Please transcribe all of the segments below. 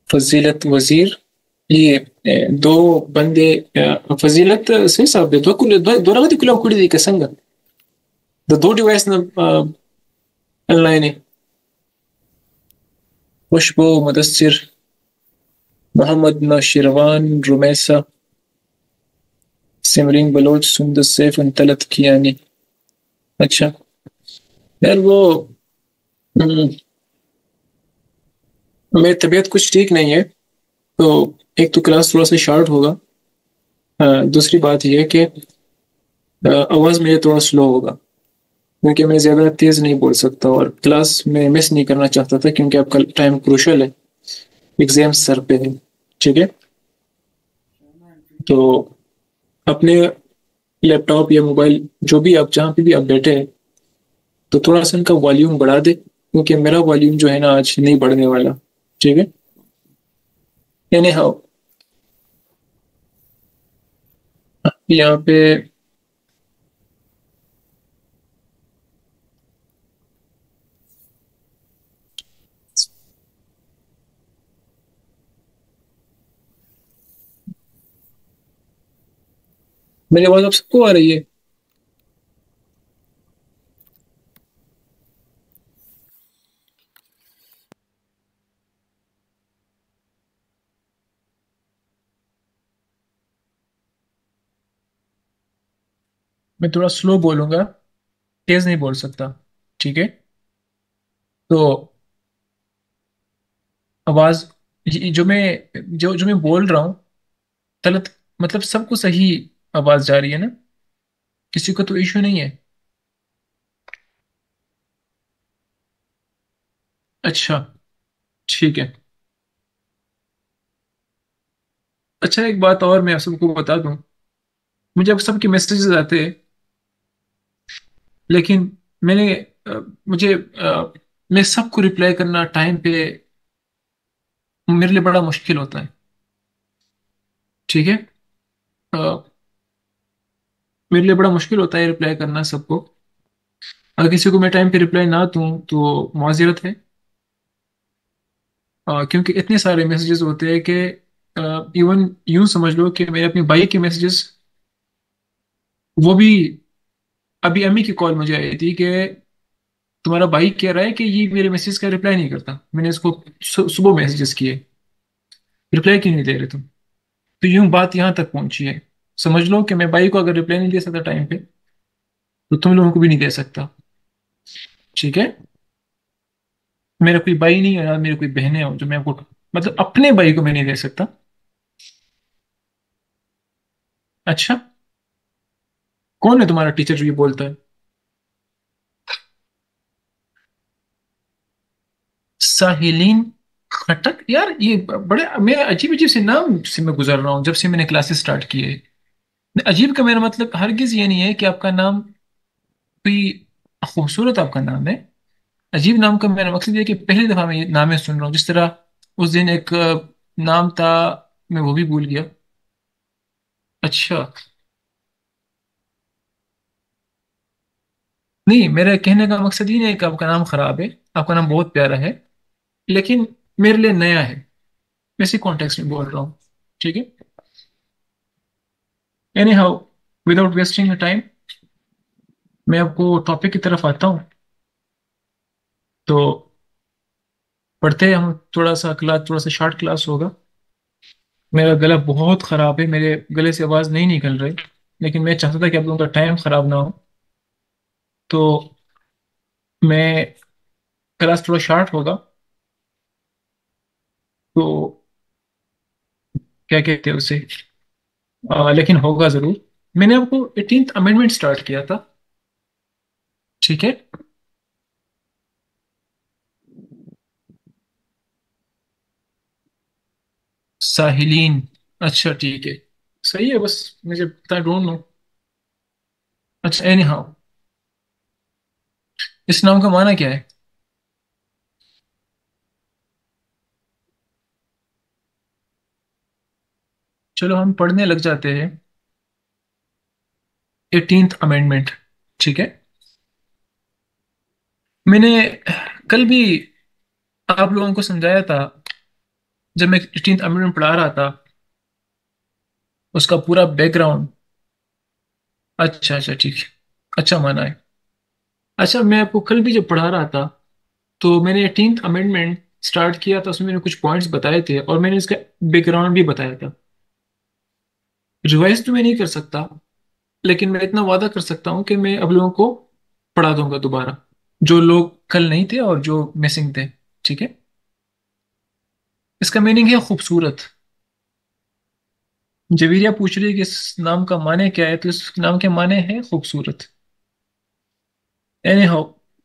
फजीलत वजीर। ये दो बंदे फजीलत से साहब दो रगती कुला कुड़ी दी कसंग दो डिवाइस न ऑनलाइन खुशबू मुदस्सिर मोहम्मद नौशिरवान रुमैसा सिमरिन बलोच सुंदस सैफ तलत कियानी। अच्छा यार वो हम्म, मेरी तबीयत कुछ ठीक नहीं है। तो एक तो क्लास थोड़ा सा शार्ट होगा। दूसरी बात यह है कि आवाज़ मेरी थोड़ा स्लो होगा क्योंकि मैं ज़्यादा तेज़ नहीं बोल सकता और क्लास में मिस नहीं करना चाहता था क्योंकि आपका टाइम क्रूशल है। एग्जाम सर पे है। ठीक है। तो अपने लैपटॉप या मोबाइल जो भी आप जहाँ पे भी आप बैठे हैं तो थोड़ा सा इनका वॉल्यूम बढ़ा दे क्योंकि मेरा वॉल्यूम जो है ना आज नहीं बढ़ने वाला। ठीक है। यानी हाँ यहाँ पे मेरी आवाज़ आप सबको आ रही है। मैं थोड़ा स्लो बोलूंगा तेज नहीं बोल सकता। ठीक है। तो आवाज जो मैं जो जो मैं बोल रहा हूँ गलत मतलब सबको सही आवाज जा रही है ना। किसी को तो इशू नहीं है। अच्छा ठीक है। अच्छा एक बात और मैं आप सबको बता दूं। मुझे अब सबके मैसेजेस आते हैं लेकिन मैंने मुझे मैं सबको रिप्लाई करना टाइम पे मेरे लिए बड़ा मुश्किल होता है। ठीक है। अ, मेरे लिए बड़ा मुश्किल होता है रिप्लाई करना सबको। अगर किसी को मैं टाइम पे रिप्लाई ना दूं तो माजरत है। क्योंकि इतने सारे मैसेजेस होते हैं कि इवन यूं समझ लो कि मेरे अपनी बाइक के मैसेजेस वो भी अभी अम्मी की कॉल मुझे आई थी कि तुम्हारा भाई कह रहा है कि ये मेरे मैसेज का रिप्लाई नहीं करता। मैंने इसको सुबह मैसेजेस किए रिप्लाई क्यों नहीं दे रहे तुम। तो यूं बात यहाँ तक पहुंची है। समझ लो कि मैं भाई को अगर रिप्लाई नहीं दे सकता टाइम पे तो तुम लोगों को भी नहीं दे सकता। ठीक है। मेरा कोई भाई नहीं है यार मेरी कोई बहनें हो जो मैं आपको मतलब अपने भाई को मैं नहीं दे सकता। अच्छा कौन है तुम्हारा टीचर जो ये बोलता है। साहिलीन खटक यार ये बड़े मैं अजीब अजीब से नाम से मैं गुजर रहा हूँ जब से मैंने क्लासेस स्टार्ट किए। अजीब का मेरा मतलब हरगिज ये नहीं है कि आपका नाम कोई खूबसूरत आपका नाम है। अजीब नाम का मेरा मकसद ये है कि पहली दफा मैं ये नाम सुन रहा हूँ जिस तरह उस दिन एक नाम था मैं वो भी भूल गया। अच्छा नहीं मेरा कहने का मकसद ये नहीं है कि आपका नाम खराब है। आपका नाम बहुत प्यारा है लेकिन मेरे लिए नया है। मैं इसी कॉन्टेक्स्ट में बोल रहा हूँ। ठीक है। Anyhow without wasting time मैं आपको टॉपिक की तरफ आता हूँ। तो पढ़ते हैं हम थोड़ा सा क्लास थोड़ा सा शॉर्ट क्लास होगा। मेरा गला बहुत ख़राब है मेरे गले से आवाज़ नहीं निकल रही लेकिन मैं चाहता था कि आप लोगों का टाइम ख़राब ना हो। तो मैं क्लास थोड़ा शॉर्ट होगा। तो क्या कहते हैं उसे लेकिन होगा ज़रूर। मैंने आपको 18th अमेंडमेंट स्टार्ट किया था। ठीक है। साहिलीन अच्छा ठीक है। सही है बस मुझे पता ढूंढ लो। अच्छा एनी हाउ इस नाम का माना क्या है। चलो हम पढ़ने लग जाते हैं। 18th amendment. ठीक है। मैंने कल भी आप लोगों को समझाया था जब मैं 18th अमेंडमेंट पढ़ा रहा था, उसका पूरा बैकग्राउंड। अच्छा अच्छा, ठीक है। अच्छा माना है। अच्छा, मैं आपको कल भी जब पढ़ा रहा था, तो मैंने 18th अमेंडमेंट स्टार्ट किया था, उसमें मैंने कुछ पॉइंट्स बताए थे और मैंने इसका बैकग्राउंड भी बताया था। रिवाइज तो मैं नहीं कर सकता, लेकिन मैं इतना वादा कर सकता हूँ कि मैं अब लोगों को पढ़ा दूंगा दोबारा, जो लोग कल नहीं थे और जो मिसिंग थे। ठीक है। इसका मीनिंग है खूबसूरत। जवीरिया पूछ रही है कि इस नाम का माने क्या है, तो इस नाम के माने हैं खूबसूरत। एनी हाउ,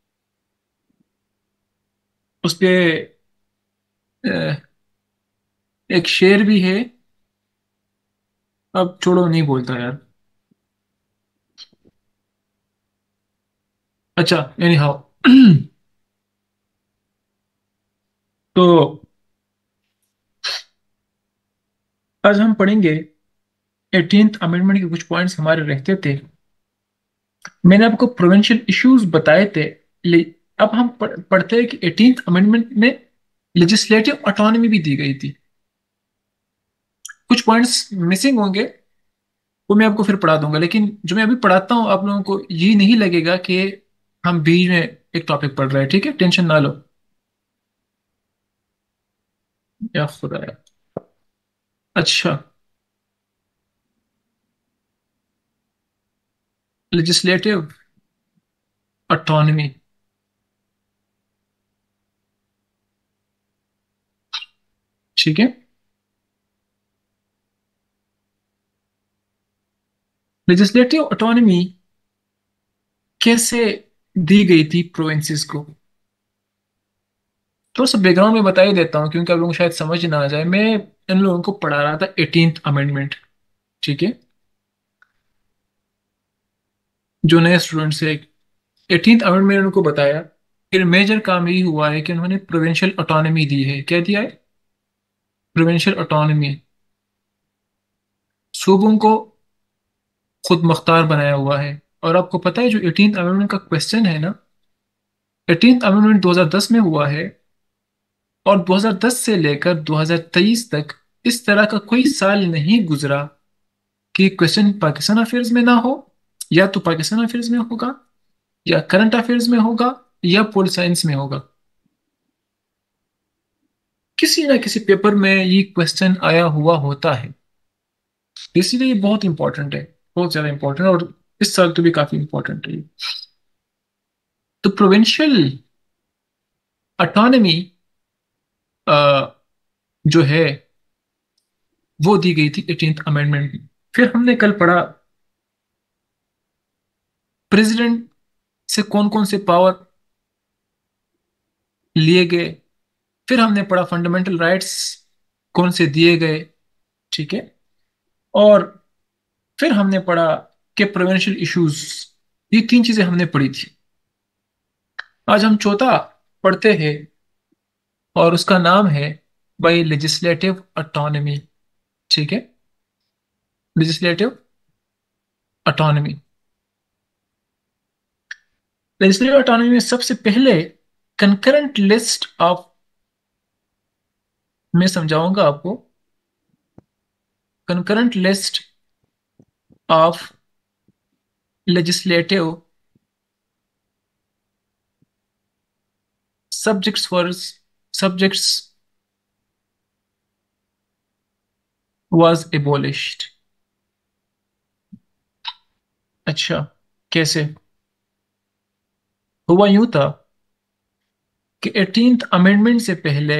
उस पे एक शेर भी है। अब छोड़ो, नहीं बोलता यार। अच्छा, एनी हाउ तो आज हम पढ़ेंगे 18th अमेंडमेंट के कुछ पॉइंट्स हमारे रहते थे। मैंने आपको प्रोविंशियल इश्यूज बताए थे। ले, अब हम पढ़ते हैं कि 18th अमेंडमेंट में लेजिस्लेटिव ऑटोनॉमी भी दी गई थी। कुछ पॉइंट्स मिसिंग होंगे, वो मैं आपको फिर पढ़ा दूंगा, लेकिन जो मैं अभी पढ़ाता हूँ आप लोगों को ये नहीं लगेगा कि हम बीच में एक टॉपिक पढ़ रहे हैं। ठीक है, टेंशन ना लो। या खुदा। अच्छा, लेजिस्लेटिव ऑटोनॉमी। ठीक है। लेजिस्लेटिव ऑटोनॉमी कैसे दी गई थी प्रोविंसेस को, थोड़ा सा बैकग्राउंड में बता ही देता हूँ, क्योंकि आप लोगों को शायद समझ ना आ जाए। मैं इन लोगों को पढ़ा रहा था 18th अमेंडमेंट। ठीक है। जो नए स्टूडेंट्स है, 18th अमेंडमेंट उनको बताया। फिर मेजर काम यही हुआ है कि उन्होंने प्रोविंशियल ऑटोनॉमी दी है। क्या दिया है? Provincial autonomy. सूबों को खुद मुख्तार बनाया हुआ है। और आपको पता है जो 18th अमेंडमेंट का क्वेश्चन है ना, 18th अमेंडमेंट 2010 में हुआ है, और 2010 से लेकर 2023 तक इस तरह का कोई साल नहीं गुजरा कि क्वेश्चन पाकिस्तान अफेयर्स में ना हो। या तो पाकिस्तान अफेयर्स में होगा, या करंट अफेयर्स में होगा, या पोल साइंस में होगा। किसी ना किसी पेपर में ये क्वेश्चन आया हुआ होता है। इसलिए ये बहुत इंपॉर्टेंट है, बहुत ज्यादा इंपॉर्टेंट, और इस साल तो भी काफी इंपॉर्टेंट है ये। तो प्रोविंशियल ऑटोनॉमी जो है वो दी गई थी 18th अमेंडमेंट में। फिर हमने कल पढ़ा प्रेसिडेंट से कौन कौन से पावर लिए गए। फिर हमने पढ़ा फंडामेंटल राइट्स कौन से दिए गए। ठीक है। और फिर हमने पढ़ा कि प्रोविंशियल इश्यूज। ये तीन चीजें हमने पढ़ी थी। आज हम चौथा पढ़ते हैं, और उसका नाम है बाय लेजिस्लेटिव ऑटोनॉमी। ठीक है। Legislative autonomy. लेजिस्लेटिव ऑटोनॉमी में सबसे पहले कंकरेंट लिस्ट ऑफ, मैं समझाऊंगा आपको, concurrent list of legislative subjects for subjects was abolished. अच्छा, कैसे? हुआ यूं था कि 18th अमेंडमेंट से पहले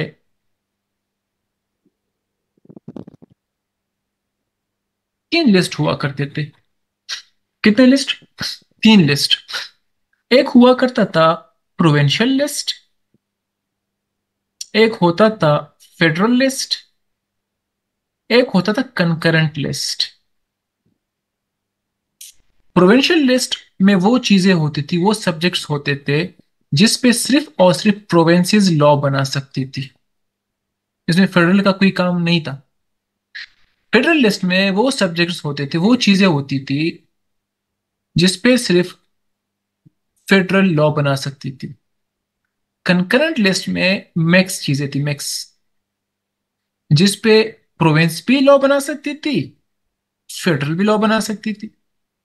3 लिस्ट हुआ करते थे। कितने लिस्ट? 3 लिस्ट। एक हुआ करता था प्रोविंशियल लिस्ट, एक होता था फेडरल लिस्ट, एक होता था कंकरेंट लिस्ट। प्रोविंशियल लिस्ट में वो चीजें होती थी, वो सब्जेक्ट्स होते थे जिस पे सिर्फ और सिर्फ प्रोविंसेस लॉ बना सकती थी। इसमें फेडरल का कोई काम नहीं था। फेडरल लिस्ट में वो सब्जेक्ट्स होते थे, वो चीजें होती थी जिस पे सिर्फ फेडरल लॉ बना सकती थी। कंकरेंट लिस्ट में मैक्स चीजें थी, मैक्स। जिस पे प्रोविंस भी लॉ बना सकती थी, फेडरल भी लॉ बना सकती थी।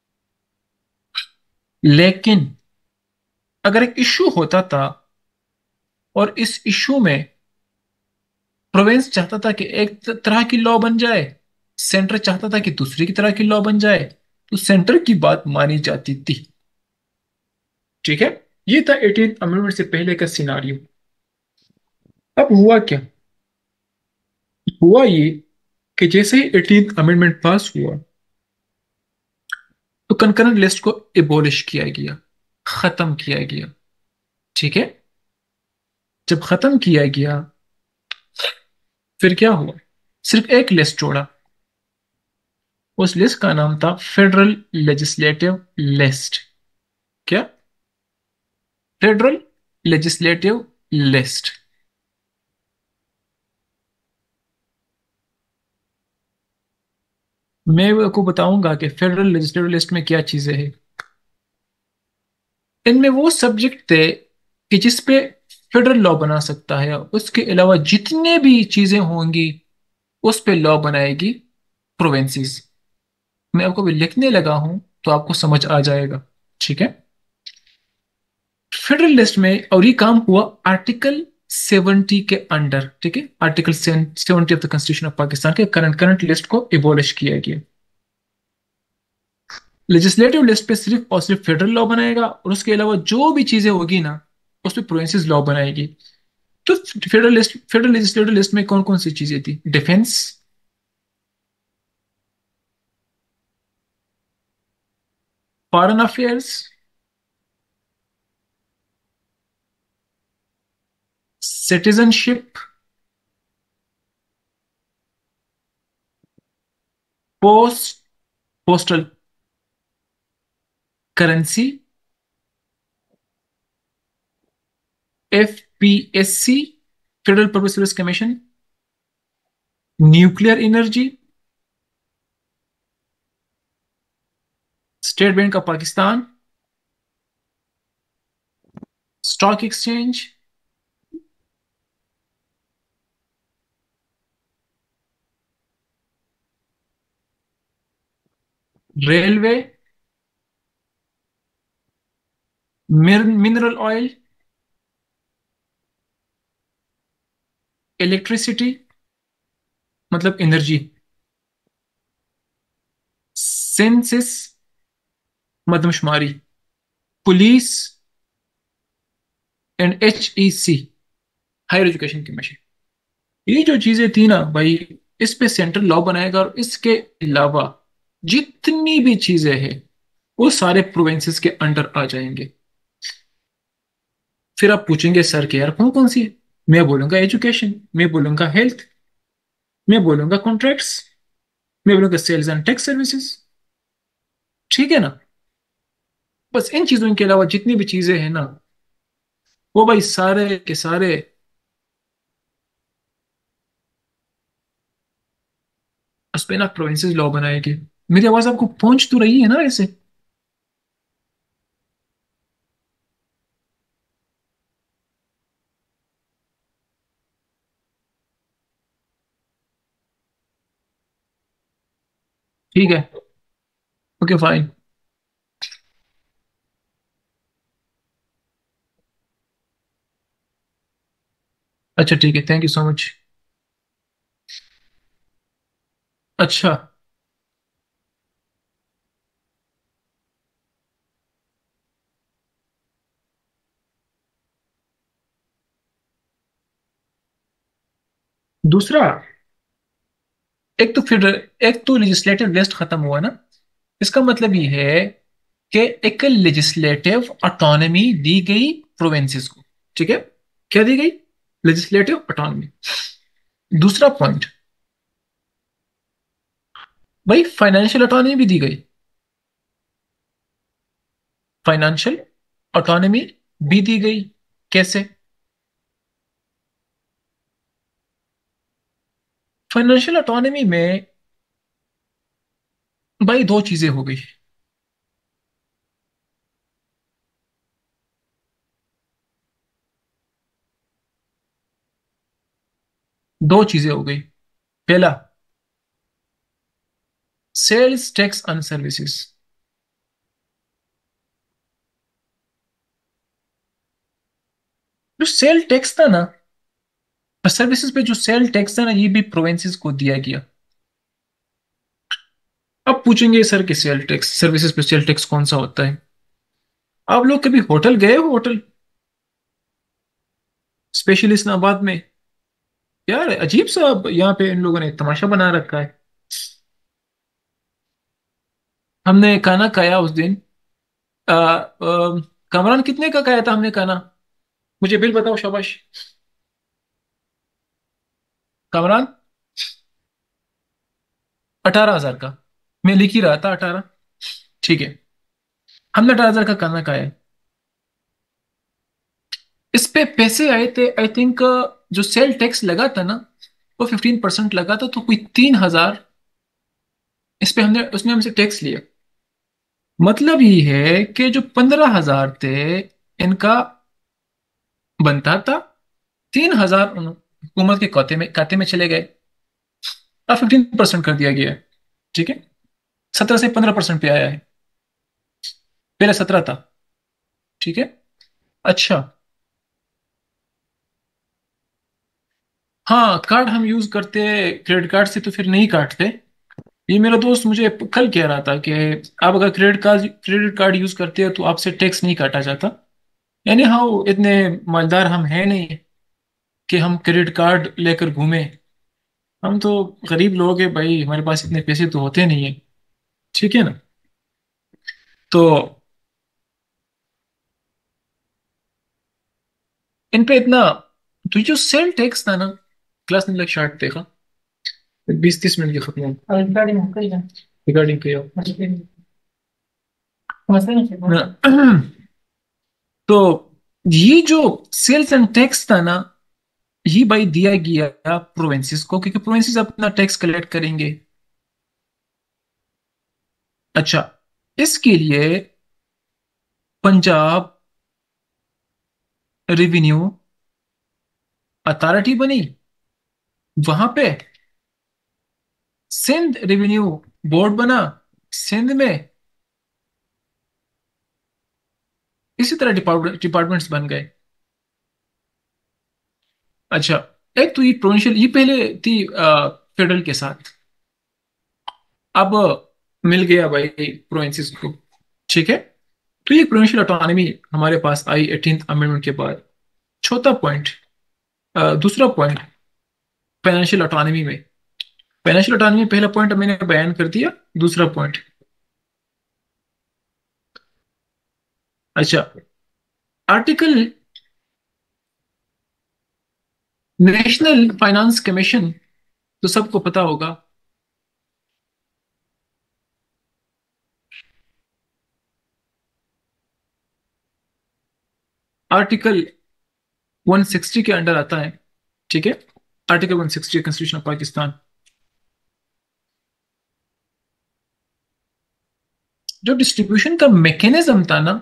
लेकिन अगर एक इशू होता था और इस इशू में प्रोविंस चाहता था कि एक तरह की लॉ बन जाए, सेंटर चाहता था कि दूसरी की तरह की लॉ बन जाए, तो सेंटर की बात मानी जाती थी। ठीक है, ये था 18th अमेंडमेंट से पहले का सिनारियो। अब हुआ क्या? हुआ ये कि जैसे ही 18th अमेंडमेंट पास हुआ, तो कंकरेंट लिस्ट को एबॉलिश किया गया, खत्म किया गया। ठीक है, जब खत्म किया गया, फिर क्या हुआ? सिर्फ एक लिस्ट जोड़ा। उस लिस्ट का नाम था फेडरल लेजिस्लेटिव लिस्ट। क्या? Federal legislative list. मैं आपको बताऊंगा कि फेडरल लेजिस्लेटिव लिस्ट में क्या चीजें हैं। इनमें वो सब्जेक्ट थे कि जिस पे फेडरल लॉ बना सकता है, उसके अलावा जितने भी चीजें होंगी उस पे लॉ बनाएगी प्रोविंसेस। मैं आपको भी लिखने लगा हूं तो आपको समझ आ जाएगा। ठीक है, फेडरल लिस्ट में, और ये काम हुआ आर्टिकल 70 के अंडर। ठीक है, article 70 of the constitution of Pakistan के करंट करंट लिस्ट को एबॉलिश किया गया। लेजिस्लेटिव लिस्ट पे सिर्फ और सिर्फ फेडरल लॉ बनाएगा, और उसके अलावा जो भी चीजें होगी ना, उस पे प्रोविंसेस लॉ बनाएगी। तो फेडरल लेजिस्लेटिव लिस्ट में कौन कौन सी चीजें थी? Defence, foreign affairs, citizenship, post postal currency, FPSC, federal public service commission, nuclear energy, state bank of Pakistan, stock exchange, railway, mineral oil, electricity मतलब एनर्जी, सेंसिस मरदमशुमारी, police, and HEC higher education commission. ये जो चीजें थी ना भाई, इस पे सेंट्रल लॉ बनाएगा, और इसके अलावा जितनी भी चीजें हैं वो सारे प्रोविंसेस के अंडर आ जाएंगे। फिर आप पूछेंगे सर के यार कौन कौन सी है? मैं बोलूंगा एजुकेशन, मैं बोलूंगा हेल्थ, मैं बोलूंगा कॉन्ट्रैक्ट्स, मैं बोलूंगा सेल्स एंड टैक्स सर्विसेज। ठीक है ना? बस इन चीजों के अलावा जितनी भी चीजें हैं ना, वो भाई सारे के सारे उस पे ना प्रोविंसेस लॉ बनाएंगे। मेरी आवाज आपको पहुंच तो रही है ना ऐसे? ठीक है, ओके फाइन। अच्छा ठीक है, थैंक यू सो मच। अच्छा, दूसरा, एक तो फिर एक तो लेजिस्लेटिव लिस्ट खत्म हुआ ना, इसका मतलब ये है कि एक लेजिस्लेटिव ऑटोनॉमी दी गई प्रोविंसेस को। ठीक है, क्या दी गई? Legislative autonomy. दूसरा पॉइंट, भाई फाइनेंशियल ऑटोनॉमी भी दी गई। फाइनेंशियल ऑटोनॉमी भी दी गई। कैसे? फाइनेंशियल ऑटोनॉमी में भाई दो चीजें हो गई। दो चीजें हो गई। पहला, सेल्स टैक्स ऑन सर्विसेज। जो सेल टैक्स था ना, सर्विसेज पे जो सेल टैक्स था ना, ये भी प्रोविंसेस को दिया गया। अब पूछेंगे सर कि सेल टैक्स, सर्विसेज पे सेल टैक्स कौन सा होता है? आप लोग कभी होटल गए हो? होटल स्पेशली इस्लामाबाद में। यार अजीब सा यहाँ पे इन लोगों ने तमाशा बना रखा है। हमने खाना खाया उस दिन। कमरान कितने का खाया था हमने खाना? मुझे बिल बताओ शाबाश। कमरान, 18,000 का। मैं लिख ही रहा था 18। ठीक है, हमने 18,000 का खाना खाया है। इस पे पैसे आए थे आई थिंक, जो सेल टैक्स लगा था ना, वो 15% लगा था, तो कोई 3,000 इस पे हमने, उसने हमसे टैक्स लिया। मतलब ये है कि जो 15,000 थे इनका बनता था, 3,000 हुकूमत के खाते में चले गए, और 15% कर दिया गया है। ठीक है, 17 से 15% पे आया है। पहले 17 था। ठीक है। अच्छा। हाँ, कार्ड हम यूज करते हैं, क्रेडिट कार्ड से तो फिर नहीं काटते। ये मेरा दोस्त मुझे कल कह रहा था कि आप अगर क्रेडिट कार्ड यूज करते हो तो आपसे टैक्स नहीं काटा जाता। यानी हाँ, वो इतने मालदार हम हैं नहीं कि हम क्रेडिट कार्ड लेकर घूमें। हम तो गरीब लोग हैं भाई, हमारे पास इतने पैसे तो होते नहीं है। ठीक है ना? तो इन पे इतना, तो जो सेल टैक्स था ना, क्लास ने लग शार्ट देखा, 20-30 मिनट की खत्म हो रिगार्डिंग पे हो। तो ये जो सेल्स एंड टैक्स था ना, ये भाई दिया गया प्रोविंसेस को, क्योंकि प्रोविंसेस अपना टैक्स कलेक्ट करेंगे। अच्छा, इसके लिए पंजाब रेवेन्यू अथॉरिटी बनी, वहां पे सिंध रेवेन्यू बोर्ड बना सिंध में। इसी तरह डिपार्टमेंट्स बन गए। अच्छा, एक तो ये प्रोविंशियल, ये पहले थी फेडरल के साथ, अब मिल गया भाई प्रोविंसेस को। ठीक है, तो ये प्रोविंशियल ऑटोनॉमी हमारे पास आई 18th अमेंडमेंट के बाद। चौथा पॉइंट, दूसरा पॉइंट, फाइनेंशियल ऑटोनॉमी में। फाइनेंशियल ऑटोनॉमी पहला पॉइंट मैंने बयान कर दिया। दूसरा पॉइंट, अच्छा, आर्टिकल, नेशनल फाइनेंस कमीशन, तो सबको पता होगा। आर्टिकल 160 के अंडर आता है। ठीक है, आर्टिकल 160 कॉन्स्टिट्यूशन ऑफ पाकिस्तान। जो डिस्ट्रीब्यूशन का मैकेनिज्म था ना,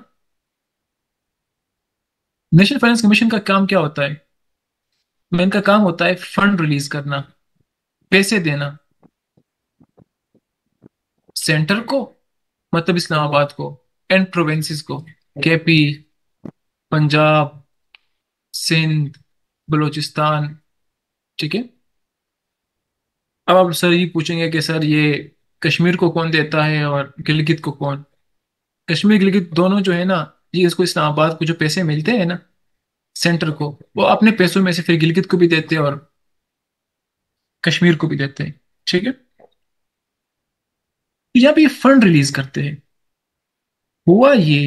नेशनल फाइनेंस कमीशन का काम क्या होता है? इनका काम होता है फंड रिलीज करना, पैसे देना सेंटर को, मतलब इस्लामाबाद को, एंड प्रोविंसेस को, केपी, पंजाब, सिंध, बलूचिस्तान। ठीक है। अब आप सर ये पूछेंगे कि सर ये कश्मीर को कौन देता है और गिलगित को कौन? कश्मीर गिलगित दोनों जो है ना, ये इसको इस्लामाबाद को जो पैसे मिलते हैं ना सेंटर को, वो अपने पैसों में से फिर गिलगित को भी देते हैं और कश्मीर को भी देते हैं। ठीक है। यहाँ पे ये फंड रिलीज करते हैं। हुआ ये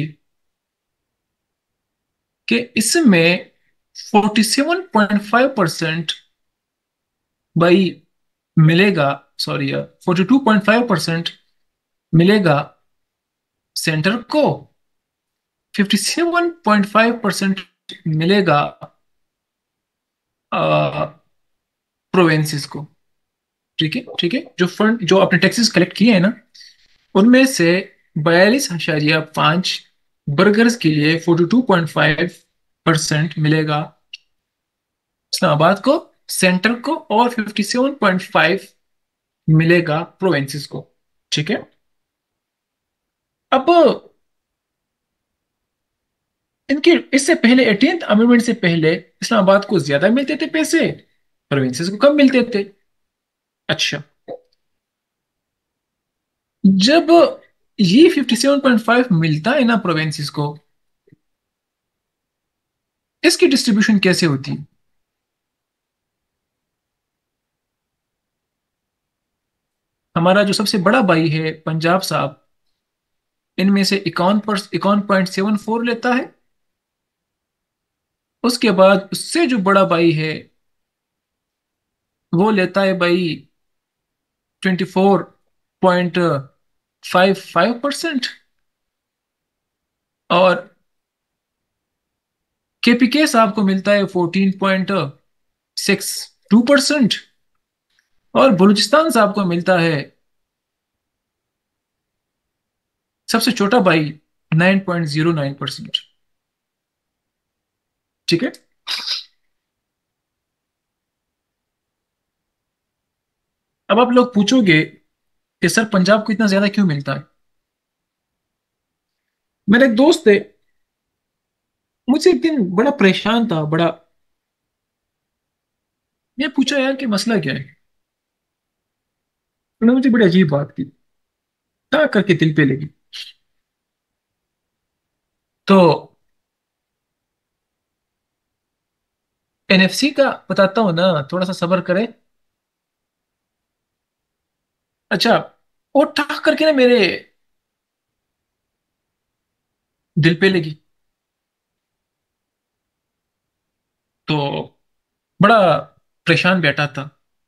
कि इसमें 47.5% भाई मिलेगा, सॉरी, 42.5% मिलेगा सेंटर को, 57.5% मिलेगा प्रोविंसेस को। ठीक है, ठीक है, जो फंड जो अपने टैक्सेस कलेक्ट किए हैं ना, उनमें से 42.5 बर्गर्स के लिए 42.5% मिलेगा इस्लामाबाद को, सेंटर को और 57.5 मिलेगा प्रोविंसेस को। ठीक है। अब इनके इससे पहले 18th अमेंडमेंट से पहले इस्लामाबाद को ज्यादा मिलते थे पैसे, प्रोविंसेस को कम मिलते थे। अच्छा, जब ये 57.5 मिलता है ना प्रोविंसेस को, इसकी डिस्ट्रीब्यूशन कैसे होती है? हमारा जो सबसे बड़ा भाई है पंजाब साहब, इनमें से 51.74 लेता है। उसके बाद उससे जो बड़ा भाई है वो लेता है भाई 24.55%। और केपीके साहब को मिलता है 14.62%। और बलूचिस्तान साहब को मिलता है, सबसे छोटा भाई, 9.09%। ठीक है। अब आप लोग पूछोगे कि सर पंजाब को इतना ज्यादा क्यों मिलता है? मेरा एक दोस्त है, मुझसे एक दिन बड़ा परेशान था, बड़ा। मैं पूछा यार कि मसला क्या है? उन्होंने मुझे बड़ी अजीब बात की, क्या करके दिल पे लगी। तो एनएफसी का बताता हूँ ना, थोड़ा सा सब्र करें। अच्छा, वो ठा करके ना मेरे दिल पे लगी। तो बड़ा परेशान बैठा था।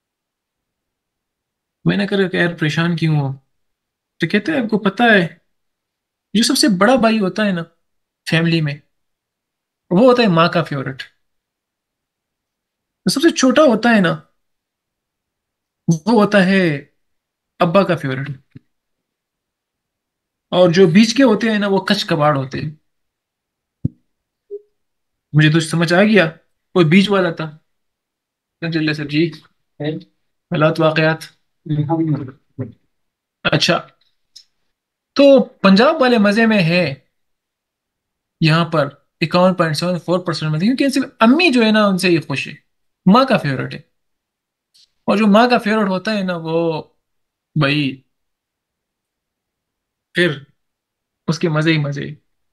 मैंने कहा कि यार परेशान क्यों हो? तो कहते हैं आपको पता है, जो सबसे बड़ा भाई होता है ना फैमिली में, वो होता है माँ का फेवरेट। जो सबसे छोटा होता है ना, वो होता है अब्बा का फेवरेट। और जो बीच के होते हैं ना, वो कच कबाड़ होते हैं। मुझे तो समझ आ गया, कोई बीच वाला था। जल्ले सर जी, हालात वाकयात। अच्छा, तो पंजाब वाले मजे में है यहाँ पर। 51.74% में, क्योंकि सिर्फ अम्मी जो है ना उनसे ये खुश है, माँ का फेवरेट है। और जो माँ का फेवरेट होता है ना, वो भाई फिर उसके मजे ही मजे।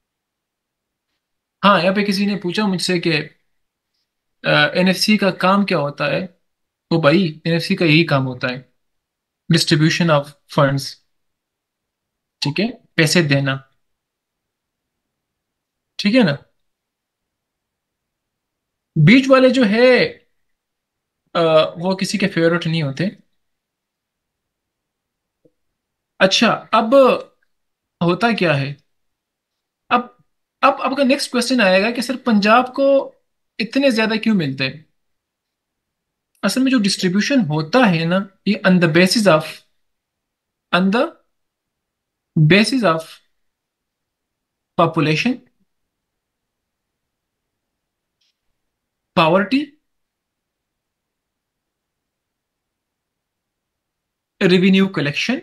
हाँ, यहाँ पे किसी ने पूछा मुझसे कि एनएफसी का काम क्या होता है। तो भाई एनएफसी का यही काम होता है, डिस्ट्रीब्यूशन ऑफ फंड्स। ठीक है, पैसे देना। ठीक है ना। बीच वाले जो है, अ, वो किसी के फेवरेट नहीं होते। अच्छा, अब होता क्या है? अब अब का नेक्स्ट क्वेश्चन आएगा कि सर पंजाब को इतने ज्यादा क्यों मिलते हैं? असल में जो डिस्ट्रीब्यूशन होता है ना, ये on the basis of population, poverty, revenue collection,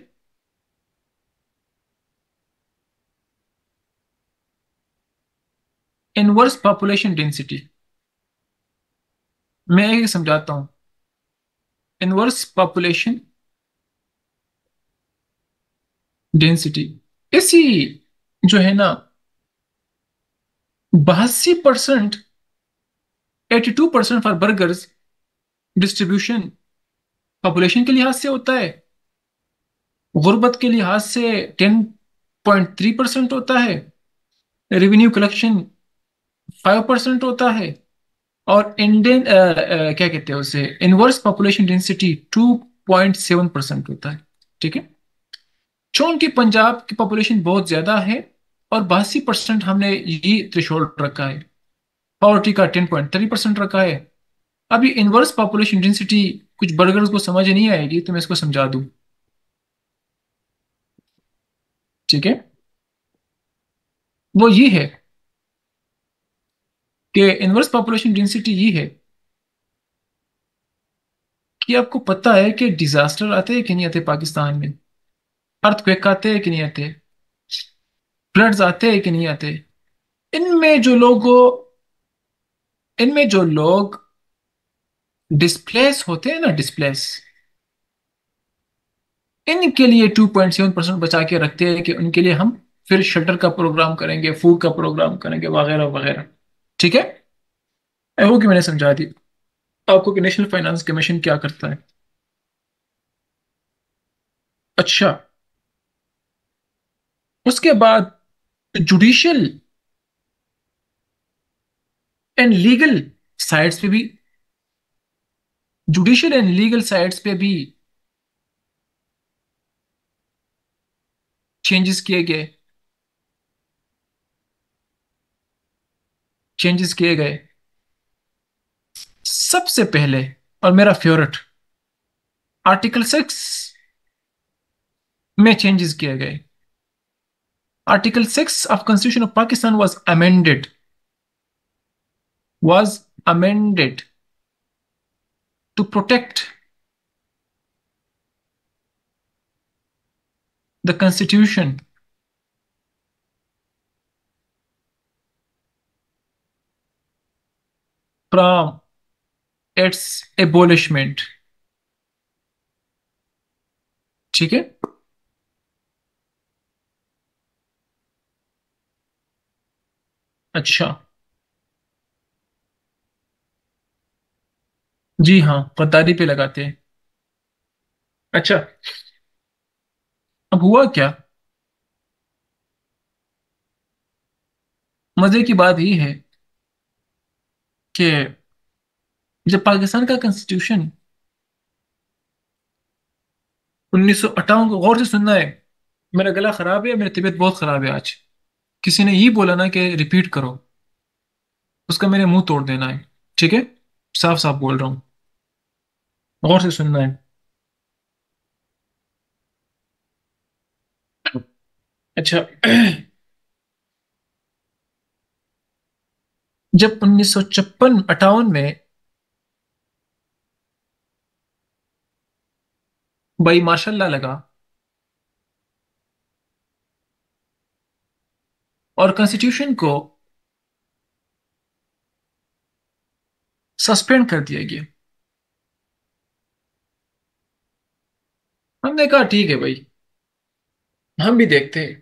inverse population density. मैं एक समझाता हूँ। इनवर्स पॉपुलेशन डेंसिटी, इसी जो है ना, 82%, 82% फॉर बर्गर्स, डिस्ट्रीब्यूशन पॉपुलेशन के लिहाज से होता है। गुर्बत के लिहाज से 10.3% होता है। रेवेन्यू कलेक्शन 5% होता है। और इंडियन क्या कहते हैं उसे, इनवर्स पॉपुलेशन डेंसिटी 2.7% होता है। ठीक है। चूंकि पंजाब की पॉपुलेशन बहुत ज्यादा है और 82% हमने ये थ्रेशोल्ड रखा है, पॉवर्टी का 10.3% रखा है। अब ये इनवर्स पॉपुलेशन डेंसिटी कुछ बर्गर्स को समझ नहीं आएगी, तो मैं इसको समझा दूं। ठीक है। वो ये है कि इनवर्स पॉपुलेशन डेंसिटी ये है कि आपको पता है कि डिजास्टर आते हैं कि नहीं आते पाकिस्तान में? अर्थक्वेक आते हैं कि नहीं आते? फ्लड्स आते हैं कि नहीं आते? इनमें जो लोगों इनमें जो लोग डिस्प्लेस होते हैं ना, डिस्प्लेस, इनके लिए 2.7% बचा के रखते हैं कि उनके लिए हम फिर शेल्टर का प्रोग्राम करेंगे, फूड का प्रोग्राम करेंगे, वगैरह वगैरह। ठीक है। आई होप कि मैंने समझा दी आपको कि नेशनल फाइनेंस कमीशन क्या करता है। अच्छा, उसके बाद जुडिशियल एंड लीगल साइड्स पे भी, जुडिशियल एंड लीगल साइड्स पे भी चेंजेस किए गए, चेंजेस किए गए। सबसे पहले और मेरा फेवरेट, आर्टिकल 6 में चेंजेस किए गए। Article 6 of constitution of Pakistan was amended to protect the constitution from its abolishment। ठीक है। अच्छा। जी हाँ, गद्दारी पे लगाते हैं। अच्छा, अब हुआ क्या? मजे की बात यह है कि जब पाकिस्तान का कॉन्स्टिट्यूशन 1958 को, गौर से सुनना है, मेरा गला खराब है, मेरी तबीयत बहुत खराब है आज। किसी ने यही बोला ना कि रिपीट करो, उसका मेरे मुंह तोड़ देना है। ठीक है, साफ साफ बोल रहा हूँ, गौर से सुनना है। अच्छा, जब 1956-58 में भाई मार्शल लॉ लगा और कॉन्स्टिट्यूशन को सस्पेंड कर दिया गया, हमने कहा ठीक है भाई, हम भी देखते हैं।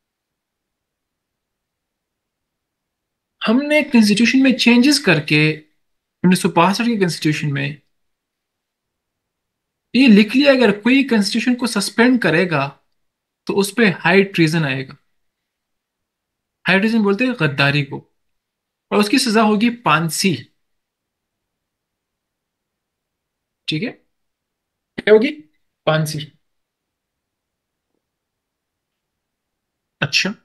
हमने कॉन्स्टिट्यूशन में चेंजेस करके 1962 के कॉन्स्टिट्यूशन में ये लिख लिया, अगर कोई कॉन्स्टिट्यूशन को सस्पेंड करेगा तो उस पे हाई ट्रीजन आएगा। हाई ट्रीजन बोलते हैं गद्दारी को, और उसकी सजा होगी फांसी। ठीक है, क्या होगी? फांसी। अच्छा,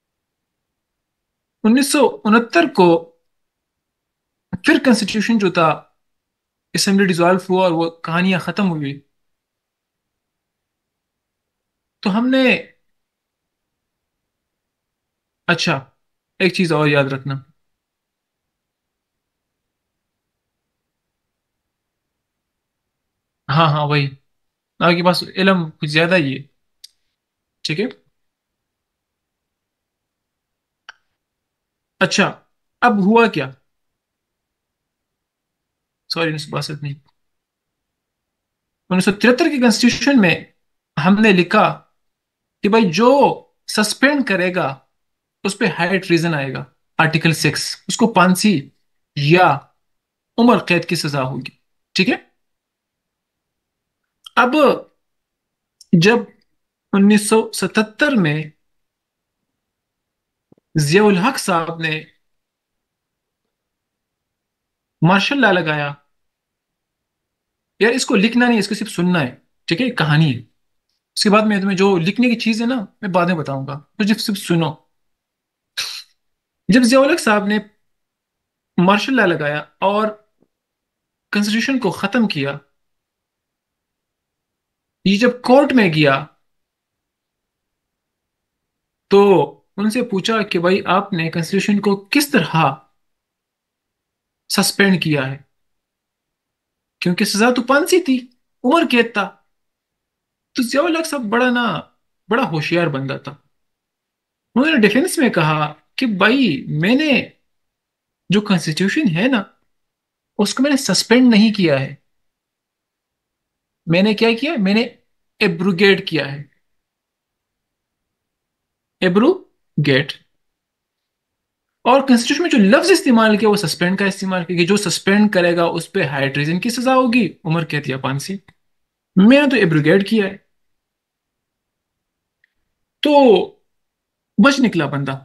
1969 को फिर कॉन्स्टिट्यूशन जो था, असेंबली डिसॉल्व हुआ और वो कहानियां खत्म हुई। तो हमने, अच्छा, एक चीज और याद रखना। हाँ हाँ, वही, आपके पास इल्म कुछ ज्यादा ही है। ठीक है। अच्छा, अब हुआ क्या? सॉरी, 1962 नहीं, 1973 के कॉन्स्टिट्यूशन में हमने लिखा कि भाई जो सस्पेंड करेगा उस पे हाई ट्रीजन आएगा। आर्टिकल 6, उसको फांसी या उम्र कैद की सजा होगी। ठीक है। अब जब 1977 में जियाउल हक साहब ने मार्शल लॉ लगाया, यार इसको लिखना नहीं, इसको सिर्फ सुनना है। ठीक है, कहानी है। उसके बाद मैं तुम्हें जो लिखने की चीज है ना, मैं बाद में बताऊंगा, तो सिर्फ सुनो। जब जियाउल हक साहब ने मार्शल लॉ लगाया और कॉन्स्टिट्यूशन को खत्म किया, ये जब कोर्ट में गया तो उनसे पूछा कि भाई आपने कॉन्स्टिट्यूशन को किस तरह सस्पेंड किया है, क्योंकि सजा तो फांसी थी। उमर कैद था। तो जियाउल हक साहब बड़ा ना, बड़ा होशियार बंदा था। उन्होंने डिफेंस में कहा कि भाई, मैंने जो कॉन्स्टिट्यूशन है ना, उसको मैंने सस्पेंड नहीं किया है। मैंने क्या किया, मैंने एब्रोगेट किया है। एब्रोगेट। और कॉन्स्टिट्यूशन में जो लफ्ज इस्तेमाल किया वो सस्पेंड का इस्तेमाल किया, कि जो सस्पेंड करेगा उस पे हाई ट्रीजन की सजा होगी, उम्र कैद या फांसी। मैंने तो एब्रोगेट किया है। तो बच निकला बंदा।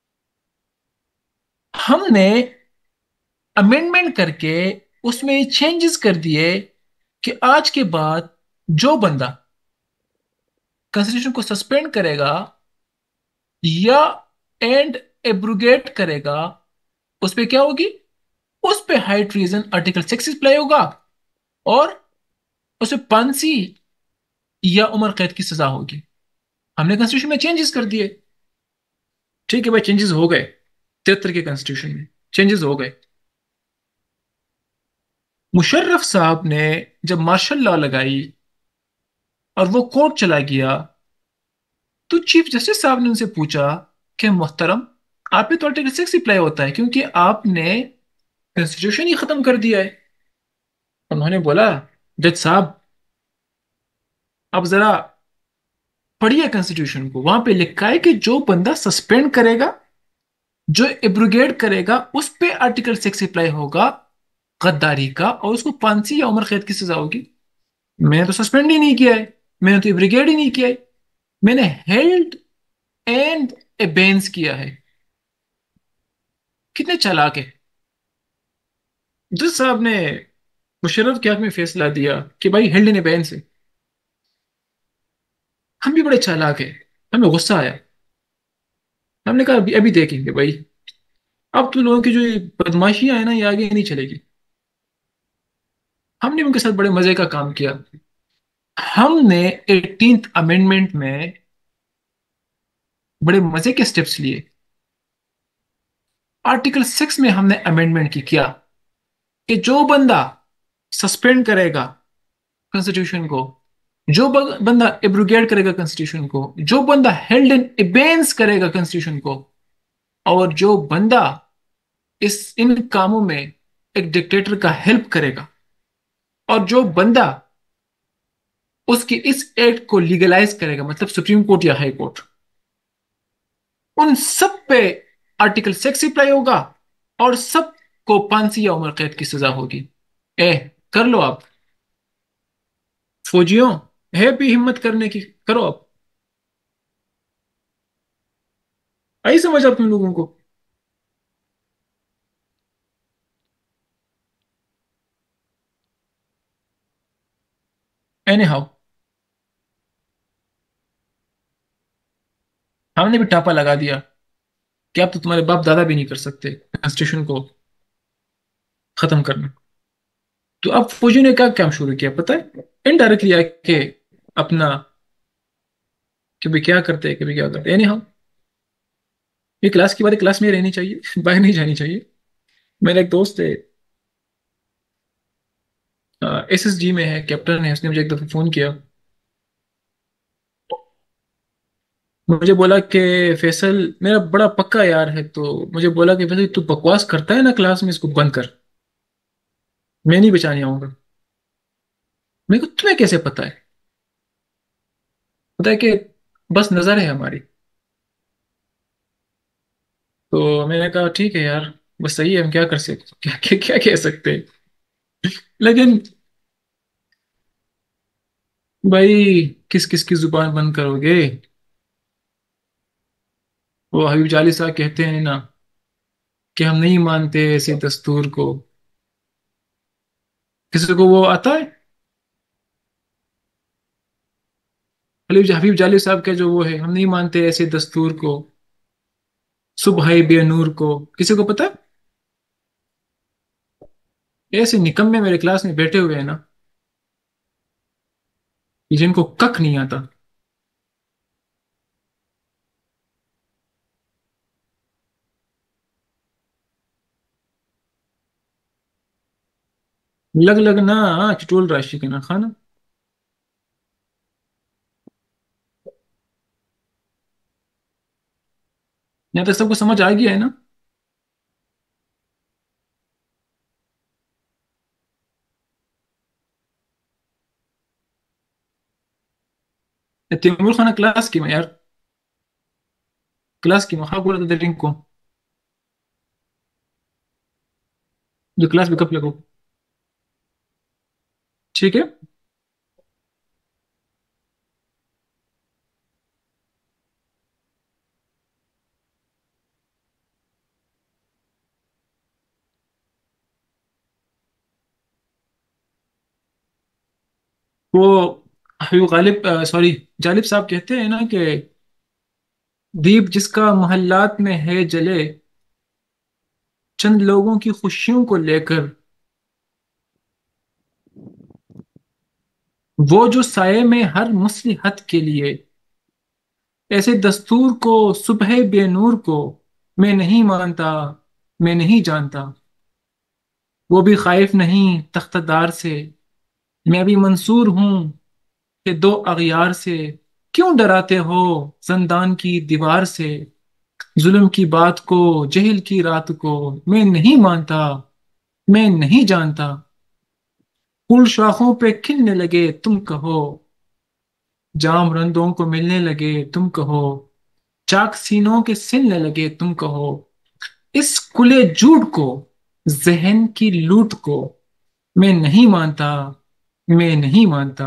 हमने अमेंडमेंट करके उसमें चेंजेस कर दिए कि आज के बाद जो बंदा कॉन्स्टिट्यूशन को सस्पेंड करेगा या एंड एब्रोगेट करेगा, उस पे क्या होगी, उस पे हाई ट्रीजन आर्टिकल 6 अप्लाई होगा, और उसे फांसी या उम्र कैद की सजा होगी। हमने कॉन्स्टिट्यूशन में चेंजेस कर दिए। ठीक है भाई, चेंजेस हो गए। 73 के कॉन्स्टिट्यूशन में चेंजेस हो गए। मुशर्रफ साहब ने जब मार्शल लॉ लगाई और वो कोर्ट चला गया, तो चीफ जस्टिस साहब ने उनसे पूछा कि मोहतरम, आप पे तो आर्टिकल 6 अप्लाई होता है क्योंकि आपने कॉन्स्टिट्यूशन ही खत्म कर दिया है। उन्होंने बोला, जज साहब, अब जरा पढ़िए कॉन्स्टिट्यूशन को। वहां पे लिखा है कि जो बंदा सस्पेंड करेगा, जो एब्रोगेट करेगा, उस पे आर्टिकल 6 अप्लाई होगा गद्दारी का, और उसको फांसी या उम्र कैद की सजा होगी। मैंने तो सस्पेंड ही नहीं किया है, मैंने तो एब्रोगेट ही नहीं किया है, मैंने हेल्ड एंड एबेंस किया है। कितने चालाक है। जज साहब ने मुशर्रफ के हक में फैसला दिया कि भाई हेल्ड इन एबेंस है। हम भी बड़े चालाक है। हमें गुस्सा आया। हमने कहा अभी अभी देखेंगे भाई। अब तो लोगों की जो ये बदमाशियां है ना, ये आगे नहीं चलेगी। हमने उनके साथ बड़े मजे का काम किया। हमने 18th अमेंडमेंट में बड़े मजे के स्टेप्स लिए। आर्टिकल 6 में हमने अमेंडमेंट की क्या, कि जो बंदा सस्पेंड करेगा कॉन्स्टिट्यूशन को, जो बंदा एब्रोगेट करेगा कॉन्स्टिट्यूशन को, जो बंदा हेल्ड इन एबेंस करेगा कॉन्स्टिट्यूशन को, और जो बंदा इस इन कामों में एक डिक्टेटर का हेल्प करेगा, और जो बंदा उसके इस एक्ट को लीगलाइज करेगा, मतलब सुप्रीम कोर्ट या हाई कोर्ट, उन सब पे आर्टिकल 6 अप्लाई होगा, और सबको फांसी या उम्र कैद की सजा होगी। ए, कर लो आप। फौजियों, है भी हिम्मत करने की, करो आप। आई समझ आप तुम लोगों को। एनी हाउ, हमने भी टापा लगा दिया कि अब तो तुम्हारे बाप दादा भी नहीं कर सकते कॉन्स्टिट्यूशन को खत्म करना। तो अब फौजियों ने क्या काम शुरू किया पता है, इनडायरेक्टली आके अपना, कि भाई क्या करते हैं, कि भाई क्या करते हैं। एनी हाउ, ये क्लास की बात क्लास में ही रहनी चाहिए, बाहर नहीं जानी चाहिए। मेरा एक दोस्त है, एसएसजी में है, कैप्टन है। उसने मुझे एक दफा फोन किया। मुझे बोला कि फैसल, मेरा बड़ा पक्का यार है, तो मुझे बोला कि फैसल तू बकवास करता है ना क्लास में, इसको बंद कर, मैं नहीं बचाने आऊंगा। मेरे को तुम्हें कैसे पता है? पता है कि बस नजर है हमारी। तो मैंने कहा ठीक है यार, बस सही है, हम क्या कर सकते, क्या क्या क्या कह सकते हैं। लेकिन भाई, किस किस की जुबान बंद करोगे। वो हबीब जाली साहब कहते हैं ना कि हम नहीं मानते ऐसे दस्तूर को। किसी को वो आता है, हबीब हबीब जाली साहब का जो वो है, हम नहीं मानते ऐसे दस्तूर को, सुबह बे नूर को, किसी को पता है? ऐसे निकम्मे मेरे क्लास में बैठे हुए हैं ना, कि जिनको कख नहीं आता। लग लग ना, चटोल राशि का ना खाना। यहाँ तक सबको समझ आ गया है ना? तैमूर खान क्लास की मैं यार, क्लास की मैं हाँ बोला था रिंग को, जो क्लास में कब लगो। ठीक है। वो हबीब गालिब, सॉरी, जालिब साहब कहते हैं ना कि दीप जिसका महल्लात में है जले, चंद लोगों की खुशियों को लेकर, वो जो साये में हर मुस्लिहत के लिए, ऐसे दस्तूर को, सुबह बेनूर को, मैं नहीं मानता, मैं नहीं जानता। वो भी खाइफ नहीं तख्तदार से, मैं भी मंसूर हूं कि दो अगियार से। क्यों डराते हो जंदान की दीवार से, जुल्म की बात को, जहल की रात को, मैं नहीं मानता, मैं नहीं जानता। फूल शाखों पे खिलने लगे तुम कहो, जाम रंदों को मिलने लगे तुम कहो, चाक सीनों के सिलने लगे तुम कहो, इस कुले झूठ को, जहन की लूट को, मैं नहीं मानता, मैं नहीं मानता।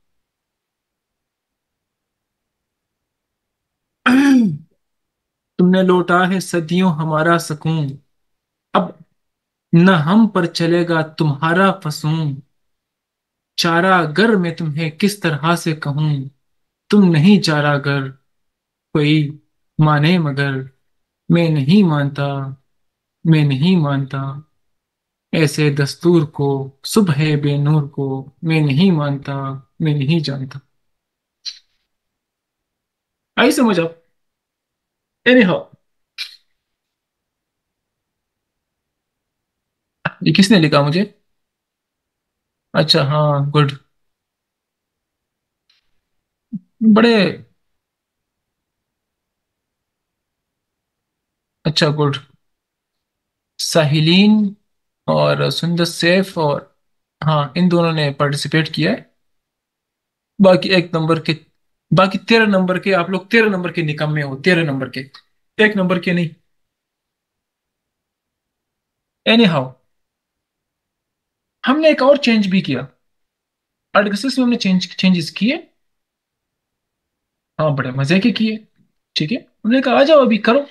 तुमने लौटा है सदियों हमारा सकून, अब न हम पर चलेगा तुम्हारा फसूं। चारागर मैं तुम्हें किस तरह से कहूँ, तुम नहीं चारागर, कोई माने मगर, मैं नहीं मानता, मैं नहीं मानता। ऐसे दस्तूर को, सुबह बेनूर को, मैं नहीं मानता, मैं नहीं जानता। आई समझ आप? एनी हाउ, ये किसने लिखा मुझे? अच्छा हाँ, गुड। बड़े, अच्छा गुड। साहिलीन और सुंदर सैफ और, हाँ इन दोनों ने पार्टिसिपेट किया है। बाकी एक नंबर के, बाकी 13 नंबर के, आप लोग 13 नंबर के निकम्मे हो, 13 नंबर के, 1 नंबर के नहीं। एनी हाउ, हमने एक और चेंज भी किया, आर्टिकल्स में हमने चेंजेस किए। हाँ बड़े मजे के किए। ठीक है, हमने कहा आ जाओ अभी करो।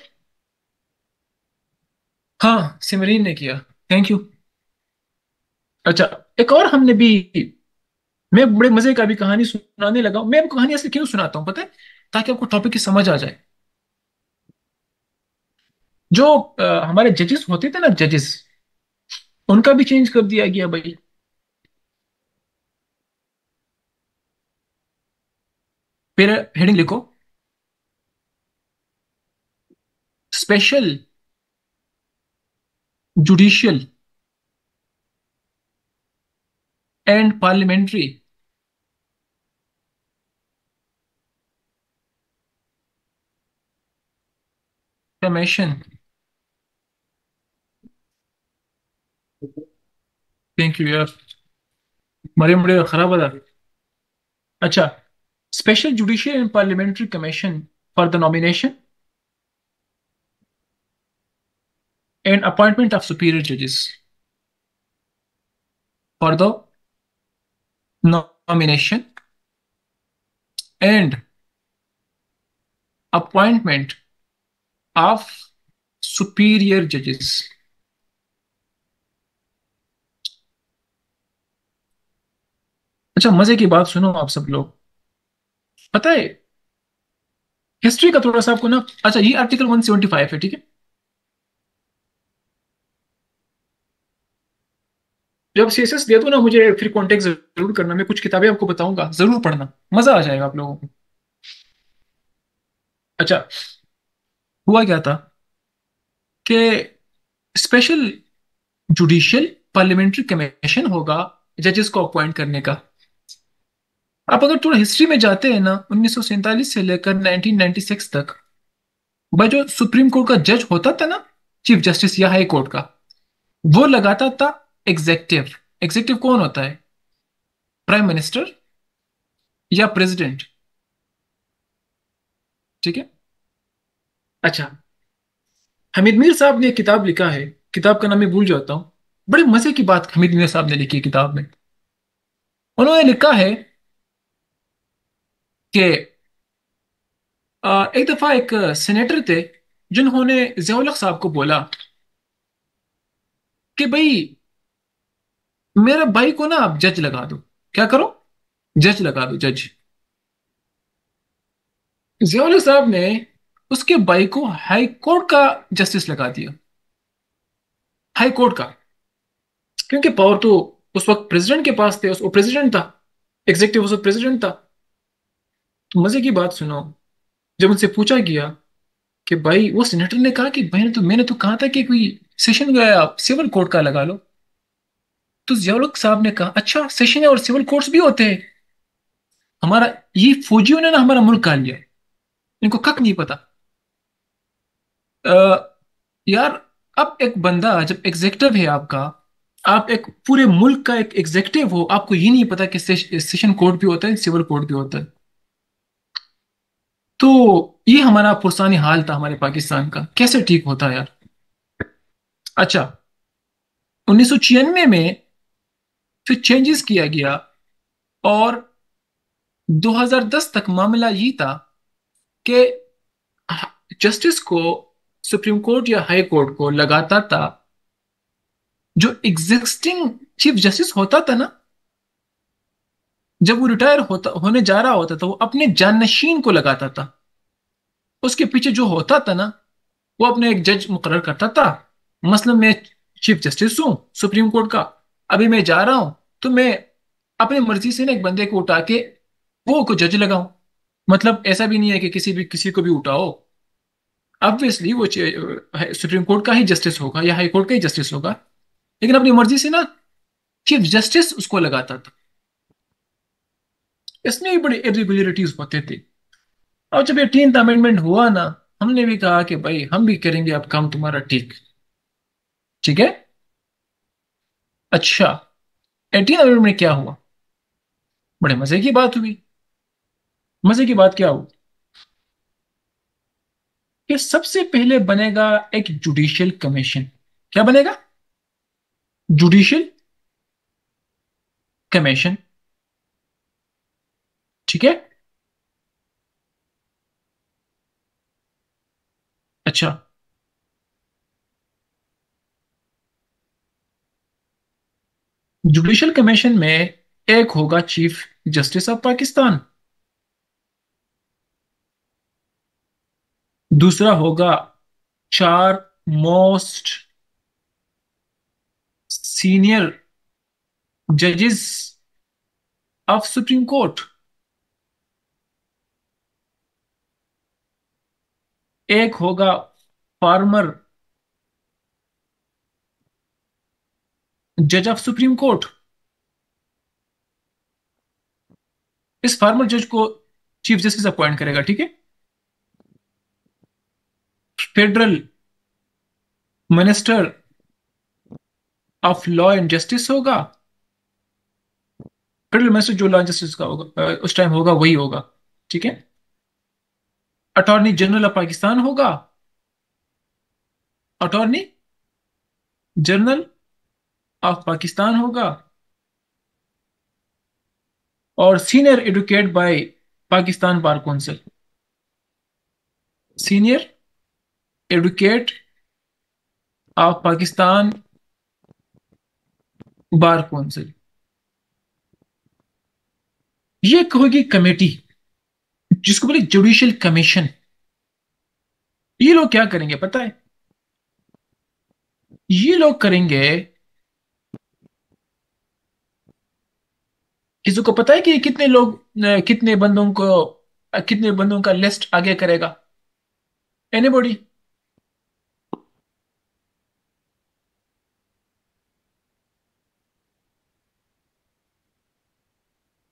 हाँ सिमरीन ने किया, थैंक यू। अच्छा, एक और हमने भी, मैं बड़े मजे का भी कहानी सुनाने लगा हूं। मैं आपको कहानी ऐसे क्यों सुनाता हूँ पता है? ताकि आपको टॉपिक की समझ आ जाए। जो हमारे जजेस होते थे ना, जजेस, उनका भी चेंज कर दिया गया भाई। फिर हेडिंग लिखो, special judicial and parliamentary commission. Thank you यार, मरे मरे खराब बता। अच्छा, special judicial and parliamentary commission for the nomination and appointment of superior जजेस, for the nomination and appointment of superior judges। अच्छा मजे की बात सुनो आप सब लोग, पता है हिस्ट्री का थोड़ा सा आपको ना, अच्छा ये आर्टिकल 175 है, ठीक है। जब सीएसएस दे दो ना मुझे, फिर कांटेक्ट जरूर करना, मैं कुछ किताबें आपको बताऊंगा, जरूर पढ़ना, मजा आ जाएगा आप लोगों को। अच्छा, हुआ क्या था कि स्पेशल जुडिशियल पार्लियामेंट्री कमीशन होगा जजेस को अपॉइंट करने का। आप अगर थोड़ा हिस्ट्री में जाते हैं ना, 1947 से लेकर 1996 तक, भाई जो सुप्रीम कोर्ट का जज होता था ना, चीफ जस्टिस या हाई कोर्ट का, वो लगाता था एग्जेक्टिव। एग्जेक्टिव कौन होता है? प्राइम मिनिस्टर या प्रेसिडेंट। ठीक है। अच्छा, हमीद मीर साहब ने एक किताब लिखा है, किताब का नाम मैं भूल जाता हूँ। बड़े मजे की बात हमीद मीर साहब ने लिखी है किताब में। उन्होंने लिखा है कि एक दफा एक सेनेटर थे जिन्होंने जियाउल हक साहब को बोला कि भाई मेरे भाई को ना आप जज लगा दो। क्या करो? जज लगा दो, जज। जियाउल हक साहब ने उसके भाई को हाई कोर्ट का जस्टिस लगा दिया। हाई कोर्ट का। क्योंकि पावर तो उस वक्त प्रेसिडेंट के पास थे, वो प्रेसिडेंट था। एग्जेक्टिव उस वक्त प्रेसिडेंट था। तो मजे की बात सुनो, जब उनसे पूछा गया कि भाई, वो सेनेटर ने कहा कि मैंने तो कहा था कि कोई सेशन गया आप सिविल कोर्ट का लगा लो। तो जियाउल साहब ने कहा अच्छा, सेशन और सिविल कोर्ट्स भी होते हैं। हमारा ये फौजियों ने ना हमारा मुल्क खा लिया है। इनको कक नहीं पता। अ, यार, अब एक बंदा जब एग्जेक्टिव है आपका, आप एक पूरे मुल्क का एक एग्जेक्टिव हो, आपको ये नहीं पता कि सेशन कोर्ट भी होता है, सिविल कोर्ट भी होता है। तो ये हमारा पुरसानी हाल था हमारे पाकिस्तान का, कैसे ठीक होता है यार। अच्छा, 1996 में फिर चेंजेस किया गया, और 2010 तक मामला ये था कि जस्टिस को सुप्रीम कोर्ट या हाई कोर्ट को लगाता था जो एग्जिस्टिंग चीफ जस्टिस होता था ना। जब वो रिटायर होता होने जा रहा होता था, वो अपने जाननशीन को लगाता था। उसके पीछे जो होता था ना, वो अपने एक जज मुकर्रर करता था। मसलन मैं चीफ जस्टिस हूँ सुप्रीम कोर्ट का, अभी मैं जा रहा हूं, तो मैं अपनी मर्जी से ना एक बंदे को उठा के वो को जज लगाऊं। मतलब ऐसा भी नहीं है कि किसी को भी उठाओ। ऑब्वियसली वो सुप्रीम कोर्ट का ही जस्टिस होगा या हाई कोर्ट का ही जस्टिस होगा, लेकिन अपनी मर्जी से ना चीफ जस्टिस उसको लगाता था। इसमें भी बड़ी इरेगुलरिटीज होते थे। और जब 18th अमेंडमेंट हुआ ना, हमने भी कहा कि भाई हम भी करेंगे अब काम तुम्हारा ठीक। ठीक है। अच्छा, 18th अमेंडमेंट में क्या हुआ? बड़े मजे की बात हुई। मजे की बात क्या हुई कि सबसे पहले बनेगा एक जुडिशियल कमीशन। क्या बनेगा? Judicial commission. ठीक है। अच्छा, जुडिशियल कमीशन में एक होगा चीफ जस्टिस ऑफ पाकिस्तान, दूसरा होगा चार मोस्ट सीनियर जजेस ऑफ सुप्रीम कोर्ट, एक होगा फार्मर जज ऑफ सुप्रीम कोर्ट। इस फार्मर जज को चीफ जस्टिस अपॉइंट करेगा। ठीक है। Federal minister of law and justice होगा। फेडरल मिनिस्टर जो लॉ एंड जस्टिस का होगा उस टाइम होगा, वही होगा। ठीक है। अटॉर्नी जनरल ऑफ पाकिस्तान होगा। अटॉर्नी जनरल ऑफ पाकिस्तान होगा। और senior advocate by Pakistan bar council. Senior advocate of Pakistan bar council. ये होगी कमेटी, जिसको बोले जुडिशियल कमीशन। ये लोग क्या करेंगे पता है? ये लोग करेंगे, किसी को पता है कि कितने लोग, कितने बंदों का लिस्ट आगे करेगा? एनीबॉडी?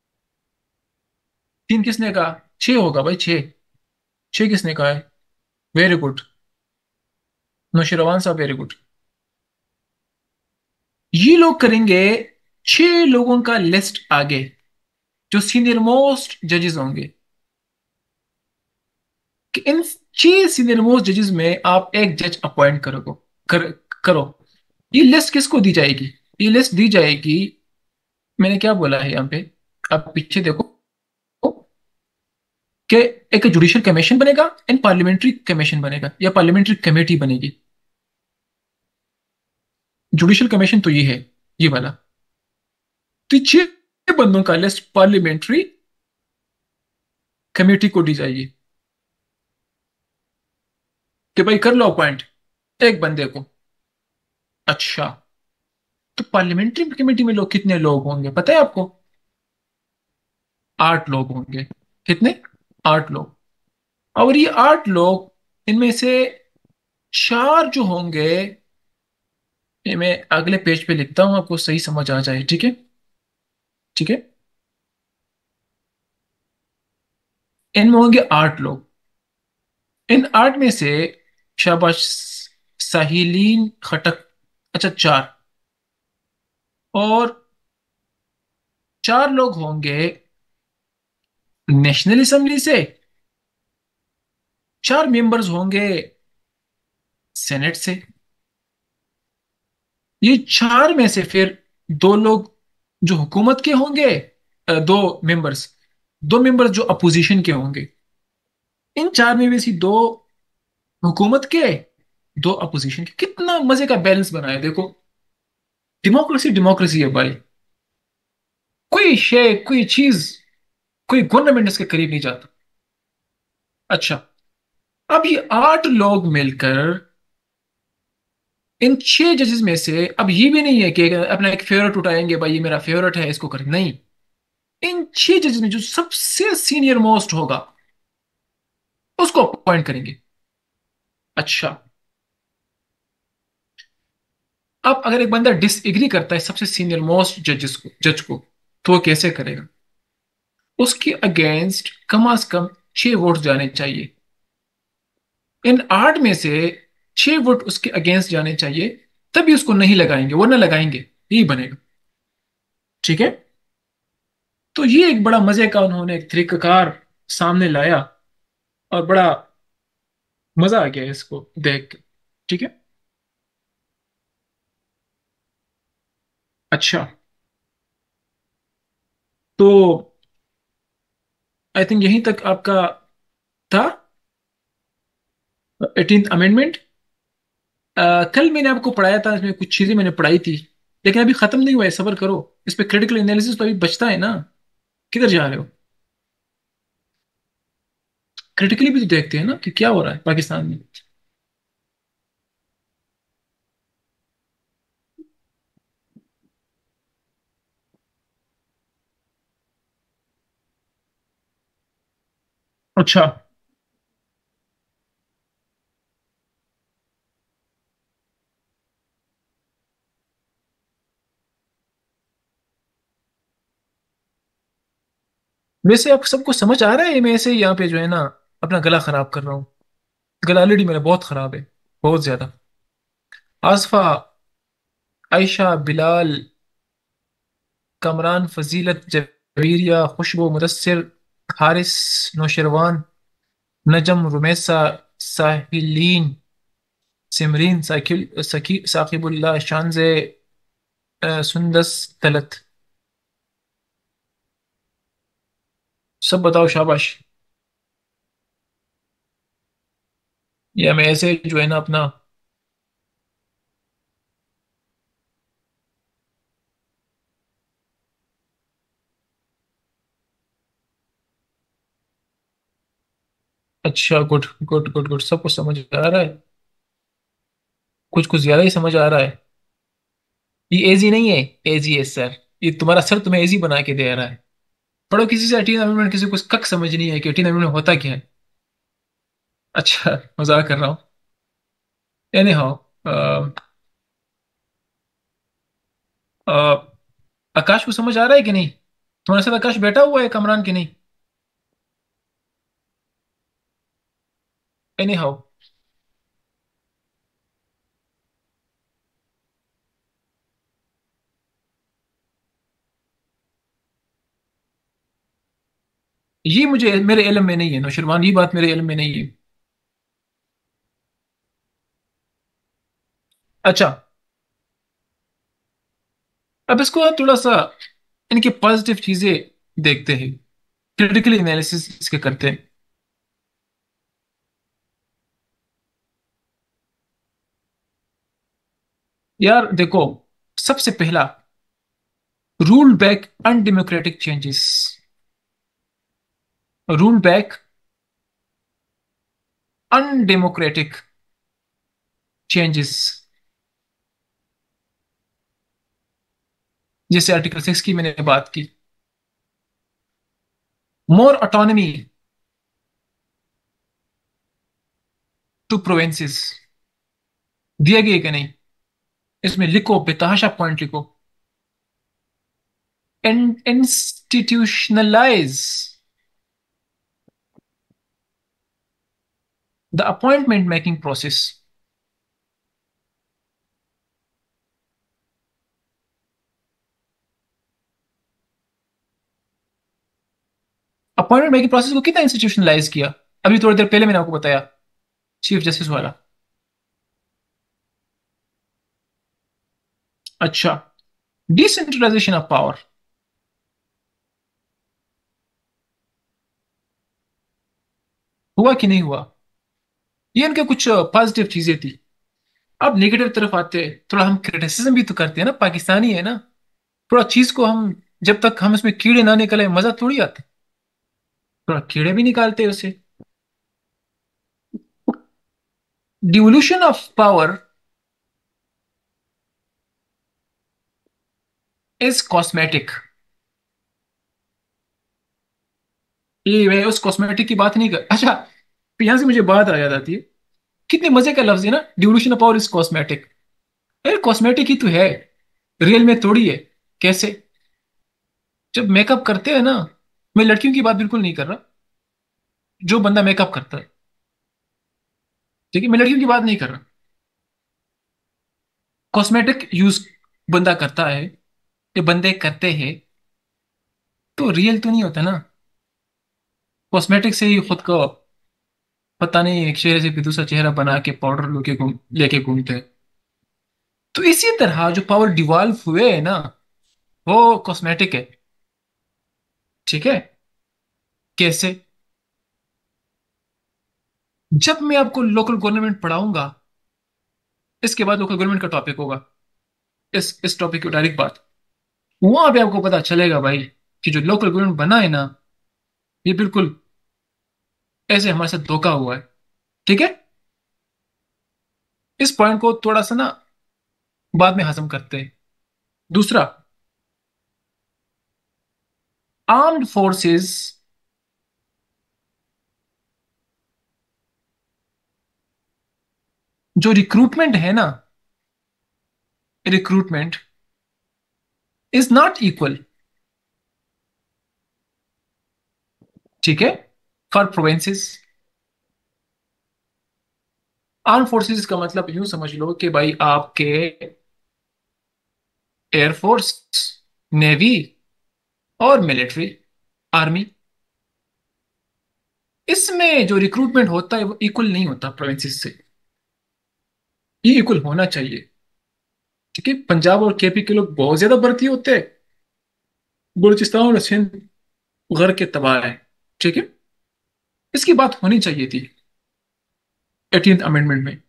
3 किसने कहा? 6 होगा भाई, 6। 6 किसने कहा है? Very good. नौशरवान साहब, वेरी गुड। ये लोग करेंगे 6 लोगों का लिस्ट आगे, जो सीनियर मोस्ट जजेस होंगे, कि इन 6 सीनियर मोस्ट जजेस में आप एक जज अपॉइंट करो। ये लिस्ट किसको दी जाएगी? ये लिस्ट दी जाएगी, मैंने क्या बोला है यहाँ पे, आप पीछे देखो, कि एक जुडिशियल कमीशन बनेगा, एंड पार्लियामेंट्री कमीशन बनेगा, या पार्लियामेंट्री कमेटी बनेगी। जुडिशियल कमीशन तो ये है, ये वाला। तो 6 बंदों का लिस्ट पार्लियामेंट्री कमेटी को दी जाएगी, कि भाई कर लो अपॉइंट एक बंदे को। अच्छा, तो पार्लियामेंट्री कमेटी में लोग कितने लोग होंगे पता है आपको? 8 लोग होंगे। कितने? 8 लोग। और ये 8 लोग, इनमें से 4 जो होंगे, ये मैं अगले पेज पे लिखता हूं, आपको सही समझ आ जाए, ठीक है? ठीक है। इनमें होंगे 8 लोग। इन 8 में से, शाबाश, साहिलीन खटक, अच्छा 4, और 4 लोग होंगे नेशनल असेंबली से, 4 मेंबर्स होंगे सेनेट से। ये 4 में से फिर 2 लोग जो हुकूमत के होंगे, 2 मेंबर्स जो अपोजिशन के होंगे। इन 4 में से 2 हुकूमत के, 2 अपोजिशन के। कितना मजे का बैलेंस बनाया देखो। डेमोक्रेसी डेमोक्रेसी है भाई। कोई शे, कोई चीज, कोई गवर्नमेंट इसके करीब नहीं जाता। अच्छा, अब ये 8 लोग मिलकर इन 6 जजेस में से, अब ये भी नहीं है कि अपना एक फेवरेट उठाएंगे, भाई ये मेरा फेवरेट है इसको करें, नहीं। इन 6 जजेस में जो सबसे सीनियर मोस्ट होगा, उसको अपॉइंट करेंगे। अच्छा, अब अगर एक बंदा डिसएग्री करता है सबसे सीनियर मोस्ट जज को, तो वो कैसे करेगा? उसके अगेंस्ट कम से कम 6 वोट जाने चाहिए। इन 8 में से 6 वोट उसके अगेंस्ट जाने चाहिए, तभी उसको नहीं लगाएंगे, वरना लगाएंगे, यही बनेगा। ठीक है। तो ये एक बड़ा मजे का उन्होंने एक तरीकाकार सामने लाया, और बड़ा मजा आ गया इसको देख के। ठीक है। अच्छा, तो आई थिंक यहीं तक आपका था 18th अमेंडमेंट। कल मैंने आपको पढ़ाया था, इसमें कुछ चीजें मैंने पढ़ाई थी, लेकिन अभी खत्म नहीं हुआ है, सब्र करो। इस पे क्रिटिकल एनालिसिस तो अभी बचता है ना। किधर जा रहे हो? क्रिटिकली भी तो देखते हैं ना कि क्या हो रहा है पाकिस्तान में। अच्छा, वैसे आप सबको समझ आ रहा है? मैं ऐसे ही यहाँ पे जो है ना, अपना गला खराब कर रहा हूँ। गला ऑलरेडी मेरा बहुत खराब है, बहुत ज्यादा। आसफा, आयशा, बिलाल, कमरान, फजीलत, जवेरिया, खुशबू, मुदस्सिर, हारिस, नौशरवान, नजम, रुमैसा, साहिलीन, सिमरीन, साकिबुल्लाह, शानजे, सुंदस, तलत। सब बताओ, शाबाश। या मैं ऐसे जो है ना अपना, अच्छा, गुड गुड गुड गुड, सब कुछ समझ आ रहा है। कुछ कुछ ज्यादा ही समझ आ रहा है। ये एजी नहीं है, एजी है सर। ये तुम्हारा सर तुम्हें एजी बना के दे रहा है। पढ़ो किसी से 18 अमेंडमेंट, किसी को कक समझ नहीं है कि 18 अमेंडमेंट होता क्या है। अच्छा, मजाक कर रहा हूँ। एनी हाउ, आकाश को समझ आ रहा है कि नहीं? तुम्हारे साथ आकाश बैठा हुआ है, कमरान, की नहीं? एनी हाउ, ये मुझे मेरे इल्म में नहीं है नौशरवान, ये बात मेरे इल्म में नहीं है। अच्छा, अब इसको थोड़ा सा इनके पॉजिटिव चीजें देखते हैं, क्रिटिकल एनालिसिस इसके करते हैं। यार देखो, सबसे पहला, roll back undemocratic changes. Roll back undemocratic changes, जैसे आर्टिकल 6 की मैंने बात की। मोर ऑटोनमी टू प्रोविंसेस, दिया गया कि नहीं? इसमें लिखो, बेतहाशा पॉइंट लिखो। Institutionalise the appointment making process. Appointment making process को कितना इंस्टीट्यूशनलाइज किया? अभी थोड़ी देर पहले मैंने आपको बताया, चीफ जस्टिस वाला। अच्छा, डिसेंट्रलाइजेशन ऑफ पावर, हुआ कि नहीं हुआ? ये इनके कुछ पॉजिटिव चीजें थी। अब नेगेटिव तरफ आते हैं, थोड़ा हम क्रिटिसिज्म भी तो करते हैं ना, पाकिस्तानी है ना। थोड़ा चीज को हम, जब तक हम इसमें कीड़े ना निकले मजा थोड़ी आता। थोड़ा कीड़े भी निकालते हैं उसे। Devolution of power is cosmetic. ये मैं उस कॉस्मेटिक की बात नहीं कर, अच्छा, यहां से मुझे बात आ याद आती है। कितने मजे का लफ्ज है ना, devolution of power is cosmetic. अरे कॉस्मेटिक ही तो है, रियल में थोड़ी है। कैसे? जब मेकअप करते हैं ना, मैं लड़कियों की बात बिल्कुल नहीं कर रहा, जो बंदा मेकअप करता है, ठीक है, मैं लड़कियों की बात नहीं कर रहा। कॉस्मेटिक यूज बंदा करता है, ये बंदे करते हैं, तो रियल तो नहीं होता ना। कॉस्मेटिक से ही खुद को पता नहीं एक चेहरे से भी दूसरा चेहरा बना के पाउडर लेके घूमते हैं। तो इसी तरह जो पावर डिवॉल्व हुए है ना, वो कॉस्मेटिक है। ठीक है? कैसे? जब मैं आपको लोकल गवर्नमेंट पढ़ाऊंगा, इसके बाद लोकल गवर्नमेंट का टॉपिक होगा, इस टॉपिक की डायरेक्ट बात, वहां पे आपको पता चलेगा भाई कि जो लोकल गवर्नमेंट बना है ना, ये बिल्कुल ऐसे हमारे साथ धोखा हुआ है। ठीक है? इस पॉइंट को थोड़ा सा ना बाद में हजम करते हैं। दूसरा, आर्म्ड फोर्सेस, जो रिक्रूटमेंट है ना, रिक्रूटमेंट इज नॉट इक्वल। ठीक है? फॉर प्रोविंसेस, आर्म फोर्सेस का मतलब यूं समझ लो कि भाई आपके एयरफोर्स, नेवी और मिलिट्री, आर्मी, इसमें जो रिक्रूटमेंट होता है वो इक्वल नहीं होता प्रोविंसेस से। ये इक्वल होना चाहिए। ठीक है? पंजाब और केपी के लोग बहुत ज्यादा भर्ती होते हैं, बलूचिस्तान और सिंध घर के तबाह है। ठीक है? इसकी बात होनी चाहिए थी 18th अमेंडमेंट में।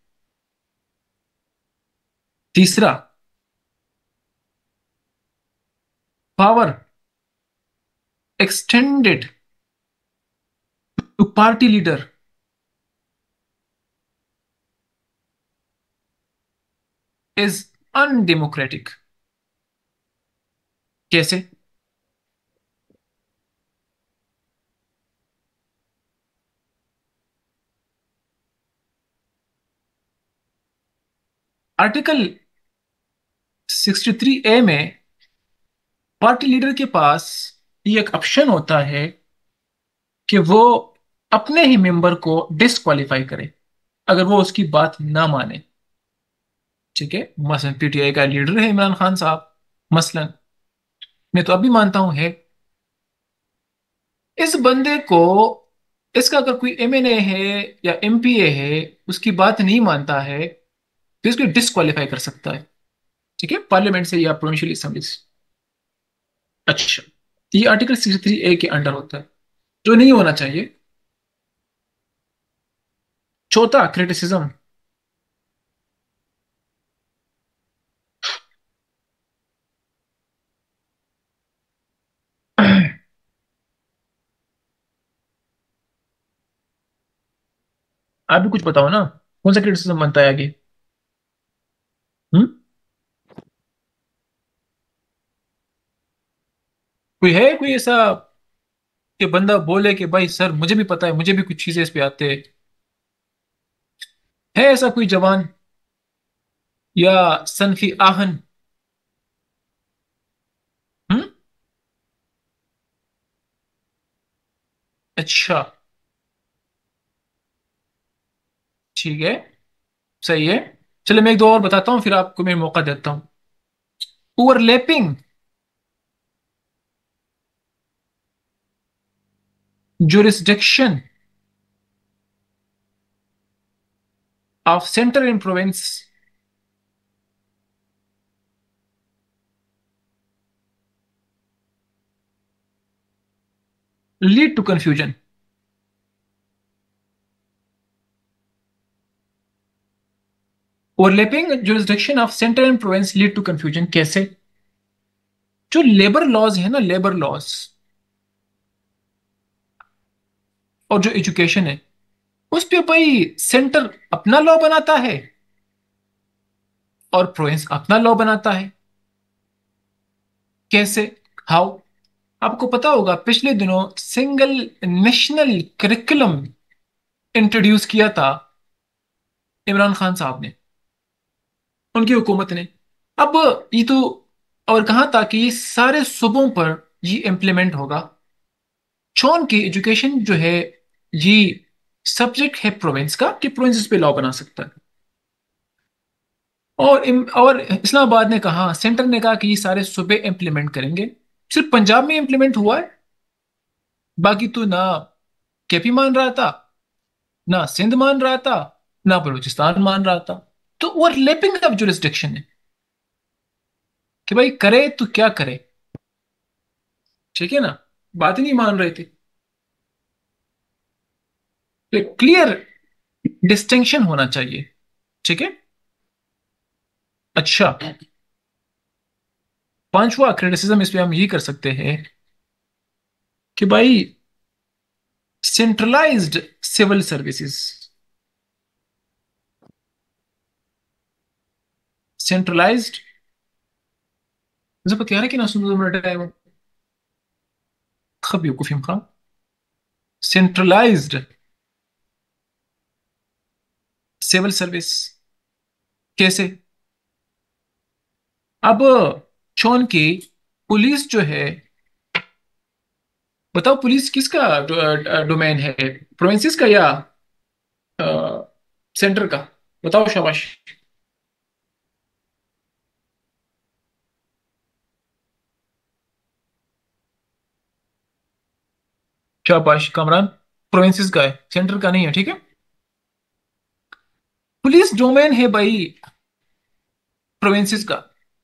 तीसरा, power extended to party leader is undemocratic. कैसे? आर्टिकल 63A में पार्टी लीडर के पास ये एक ऑप्शन होता है कि वो अपने ही मेंबर को डिस्क्वालीफाई करे अगर वो उसकी बात ना माने। ठीक है? मसलन पीटीआई का लीडर है इमरान खान साहब, मसलन, मैं तो अभी मानता हूँ है, तो वो डिस्क्वालीफाई कर सकता है। ठीक है? इसकी बात होनी चाहिए थी 18th अमेंडमेंट में। तीसरा, पावर इस बंदे को, इसका अगर कोई एमएनए है या एमपीए है, उसकी बात नहीं मानता है, तो इसको डिस्क्वालीफाई कर सकता है। ठीक है, पार्लियामेंट से या प्रोविंशियल असेंबली से। अच्छा, ये आर्टिकल 63A के अंडर होता है, जो नहीं होना चाहिए। चौथा, क्रिटिसिज्म। आप भी कुछ बताओ ना, कौन सा क्रिटिसिज्म बनता है आगे? हम्म। कोई है कोई ऐसा कि बंदा बोले कि भाई सर मुझे भी पता है, मुझे भी कुछ चीजें इस पे आते हैं? है ऐसा कोई जवान या सनफी आहन? हम्म। अच्छा, ठीक है, सही है। चलो मैं एक दो और बताता हूँ, फिर आपको मैं मौका देता हूँ। Overlapping jurisdiction of center and province lead to confusion। Overlapping jurisdiction of center and province lead to confusion कैसे? जो लेबर लॉज है ना, लेबर लॉज, और जो एजुकेशन है, उस पे भाई सेंटर अपना लॉ बनाता है और प्रोविंस अपना लॉ बनाता है। कैसे? हाउ? आपको पता होगा पिछले दिनों सिंगल नेशनल करिकुलम इंट्रोड्यूस किया था इमरान खान साहब ने, उनकी हुकूमत ने। अब ये तो, और कहा था कि ये सारे सूबों पर ये इम्प्लीमेंट होगा। चौन की एजुकेशन जो है, ये सब्जेक्ट है प्रोविंस का, कि प्रोविंस इस पे लॉ बना सकता है। और इस्लामाबाद ने कहा, सेंटर ने कहा कि ये सारे सूबे इम्प्लीमेंट करेंगे। सिर्फ पंजाब में इम्प्लीमेंट हुआ है, बाकी तो ना केपी मान रहा था, ना सिंध मान रहा था, ना बलूचिस्तान मान रहा था। तो ओवरलैपिंग ऑफ जुरिस्डिक्शन है कि भाई करे तो क्या करे। ठीक है ना, बात ही नहीं मान रहे थे। तो क्लियर डिस्टिंक्शन होना चाहिए। ठीक है। अच्छा, पांचवा क्रिटिसिज्म इस पे हम ये कर सकते हैं कि भाई सेंट्रलाइज्ड सिविल सर्विसेज, सेंट्रलाइज्ड, मुझे पता है कि ना, सुनो मिनट टाइम खब बेवकूफी खा। सेंट्रलाइज्ड सिविल सर्विस कैसे? अब चौन की पुलिस जो है, बताओ पुलिस किसका डोमेन है, प्रोविंसेस का या सेंटर का? बताओ, शाबाश। शाबाश कामरान, प्रोविंसेस का है, सेंटर का नहीं है। ठीक है, पुलिस डोमेन है भाई प्रोविंसेस का।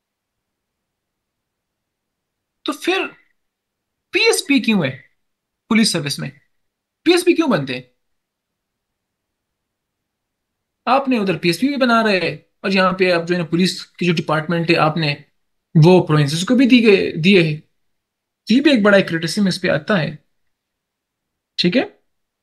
तो फिर पीएसपी क्यों है पुलिस सर्विस में? पीएसपी क्यों बनते हैं? आपने उधर पीएसपी भी बना रहे हैं, और यहाँ पे आप जो है ना, पुलिस की जो डिपार्टमेंट है आपने वो प्रोविंसेस को भी दिए है। ये भी एक बड़ा क्रिटिसिज्म इस पे आता है। ठीक है।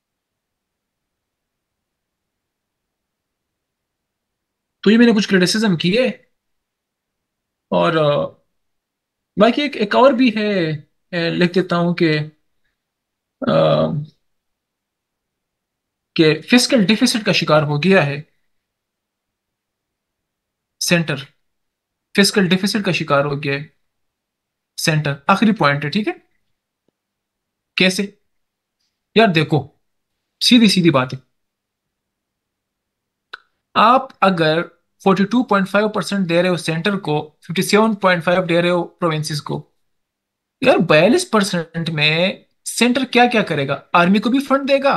तो ये मैंने कुछ क्रिटिसिज्म किए। और बाकी एक और भी है, लिख देता हूँ अ, कि फिस्कल डिफिसिट का शिकार हो गया है सेंटर। फिस्कल डिफिसिट का शिकार हो गया है सेंटर। आखिरी पॉइंट है, ठीक है। कैसे? यार देखो, सीधी सीधी बात है। आप अगर 42.5% दे रहे हो सेंटर को, 57.5 दे रहे हो प्रोविंसेस को, यार 42% में सेंटर क्या क्या करेगा? आर्मी को भी फंड देगा,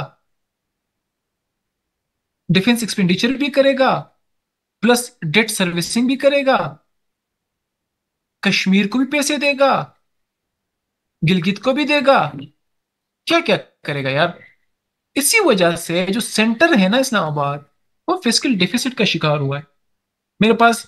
डिफेंस एक्सपेंडिचर भी करेगा, प्लस डेट सर्विसिंग भी करेगा, कश्मीर को भी पैसे देगा, गिलगित को भी देगा। क्या क्या करेगा यार? इसी वजह से जो सेंटर है ना इस्लामाबाद, वो फिस्कल डिफिसिट का शिकार हुआ है। मेरे पास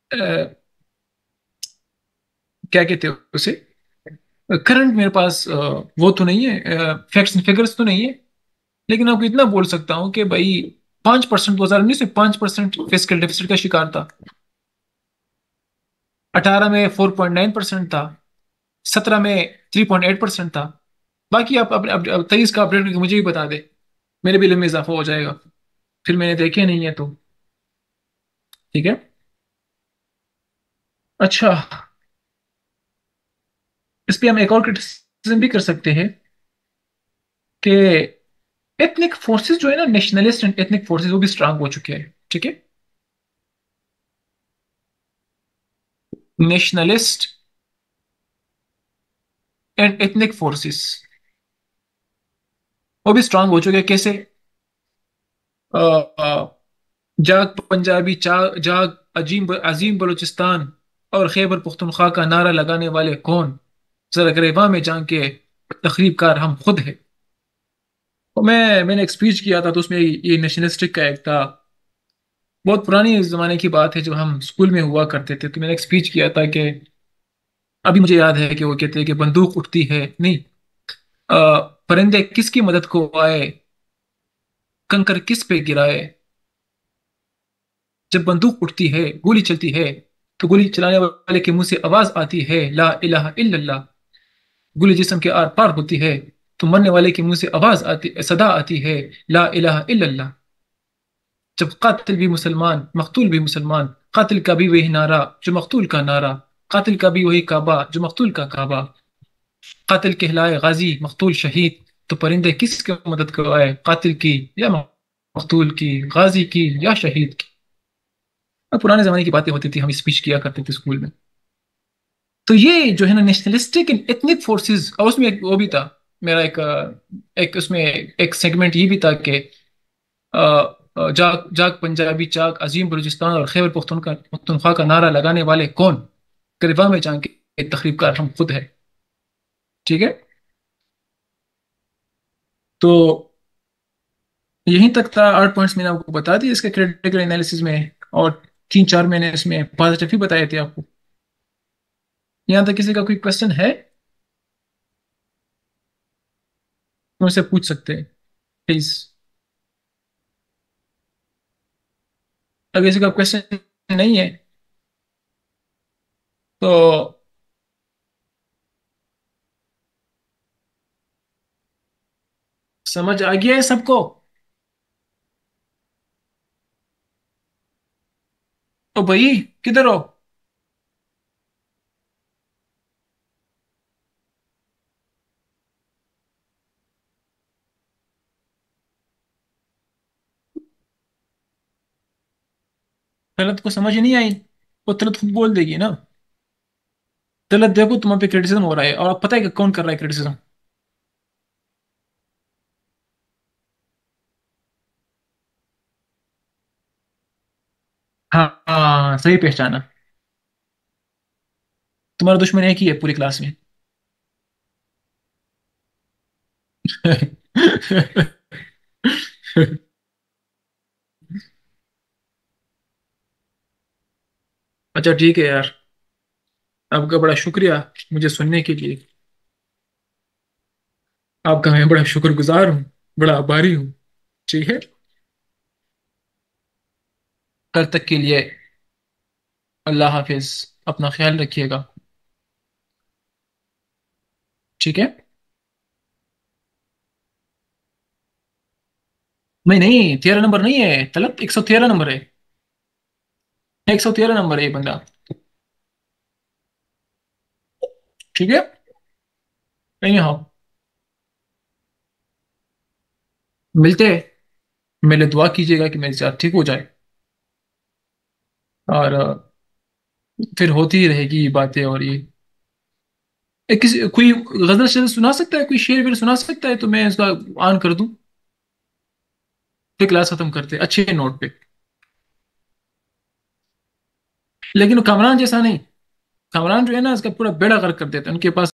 क्या कहते हैं उसे, करंट मेरे पास वो तो नहीं है, फैक्ट्स एंड फिगर्स तो नहीं है, लेकिन आपको इतना बोल सकता हूँ कि भाई 5%, 2019 में 5% फिस्कल डिफिसिट का शिकार था। 18 में 4.9% था। 17 में 3.8% था। बाकी आप अपने 23 का अपडेट करके मुझे भी बता दे, मेरे बिल में इजाफा हो जाएगा। फिर मैंने देखे नहीं है तो। ठीक है। अच्छा, इस पे हम एक और क्रिटिसिज्म भी कर सकते हैं कि एथनिक फोर्सेस जो है ना, नेशनलिस्ट एंड एथनिक फोर्सेस, वो भी स्ट्रांग हो चुके हैं। ठीक है। नेशनलिस्ट एंड एथनिक फोर्सेस वो भी स्ट्रांग हो चुके हैं। कैसे? अ, अ, जाग पंजाबी, जाग अजीम अजीम बलूचिस्तान और खैबर पुख्तनख्वा का नारा लगाने वाले कौन? जरा गरेबा में जान के तखरीबकार हम खुद है। तो मैंने एक स्पीच किया था, तो उसमें ये नेशनलिस्टिक का एक था। बहुत पुरानी जमाने की बात है, जब हम स्कूल में हुआ करते थे, तो मैंने एक स्पीच किया था कि अभी मुझे याद है कि वो कहते हैं कि बंदूक उठती है नहीं, परिंदे किसकी मदद को आए, कंकर किस पे गिराए। जब बंदूक उठती है, गोली चलती है, तो गोली चलाने वाले के मुंह से आवाज आती है ला इलाहा इल्लल्लाह। गोली जिस्म के आर पार होती है, तो मरने वाले के मुंह से आवाज आती, सदा आती है ला इलाहा इल्लल्लाह। जब कातिल भी मुसलमान, मकतूल भी मुसलमान, कातिल का भी वही नारा जो मकतूल का नारा, कातिल का भी वही काबा जो मकतूल का काबा। कातिल कहलाए गाजी, मकतूल शहीद, तो परिंदे किसकी मदद को आए, कातिल की या मकतूल की, गाजी की या शहीद की। और पुराने जमाने की बातें होती थी, हम स्पीच किया करते थे स्कूल में। तो ये जो है ना नेशनलिस्टिक एंड एथनिक फोर्सेस, और उसमें एक वो भी था, मेरा एक उसमें एक सेगमेंट ये भी था कि जाग जाग पंजाबी, जाग अजीम बलूचिस्तान और खैबर पख्तूनख्वा का नारा लगाने वाले कौन? गरिमा में जान के तखरीबकार हम खुद है। ठीक है। तो यहीं तक था, 8 पॉइंट्स मैंने आपको बता दिए इसके क्रिटिकल एनालिसिस में, और 3 4 मैंने इसमें पॉजिटिव ही बताए थे आपको। यहाँ तक किसी का कोई क्वेश्चन है तो मुझसे पूछ सकते हैं, प्लीज। अगर किसी का क्वेश्चन नहीं है तो समझ आ गया है सबको? तो भाई किधर हो? गलत को समझ ही नहीं आई, वो तुरंत खुद बोल देगी ना। गलत देखो, तुम पे क्रिटिसिज्म हो रहा है, और आप पता है कि कौन कर रहा है क्रिटिसिज्म? हाँ हाँ, सही पहचाना। तुम्हारा दुश्मन एक ही है पूरी क्लास में। अच्छा ठीक है यार, आपका बड़ा शुक्रिया मुझे सुनने के लिए। आपका मैं बड़ा शुक्रगुजार हूँ, बड़ा आभारी हूँ। ठीक है। कल तक के लिए अल्लाह हाफिज, अपना ख्याल रखिएगा। ठीक है। नहीं नहीं, 13 नंबर नहीं है तलब, 113 नंबर है। 113 नंबर है ये बंदा। ठीक है। नहीं हाँ, मिलते हैं। मेरे लिए दुआ कीजिएगा कि मेरी सेहत ठीक हो जाए, और फिर होती ही रहेगी ये बातें और ये किसी कोई गजल शजल सुना सकता है, कोई शेर वेर सुना सकता है तो मैं इसका ऑन कर दूं, फिर क्लास खत्म करते हैं अच्छे नोट पे। लेकिन वो कमरान जैसा नहीं, कमरान जो है ना इसका पूरा बेड़ा गर्क कर देता है, उनके पास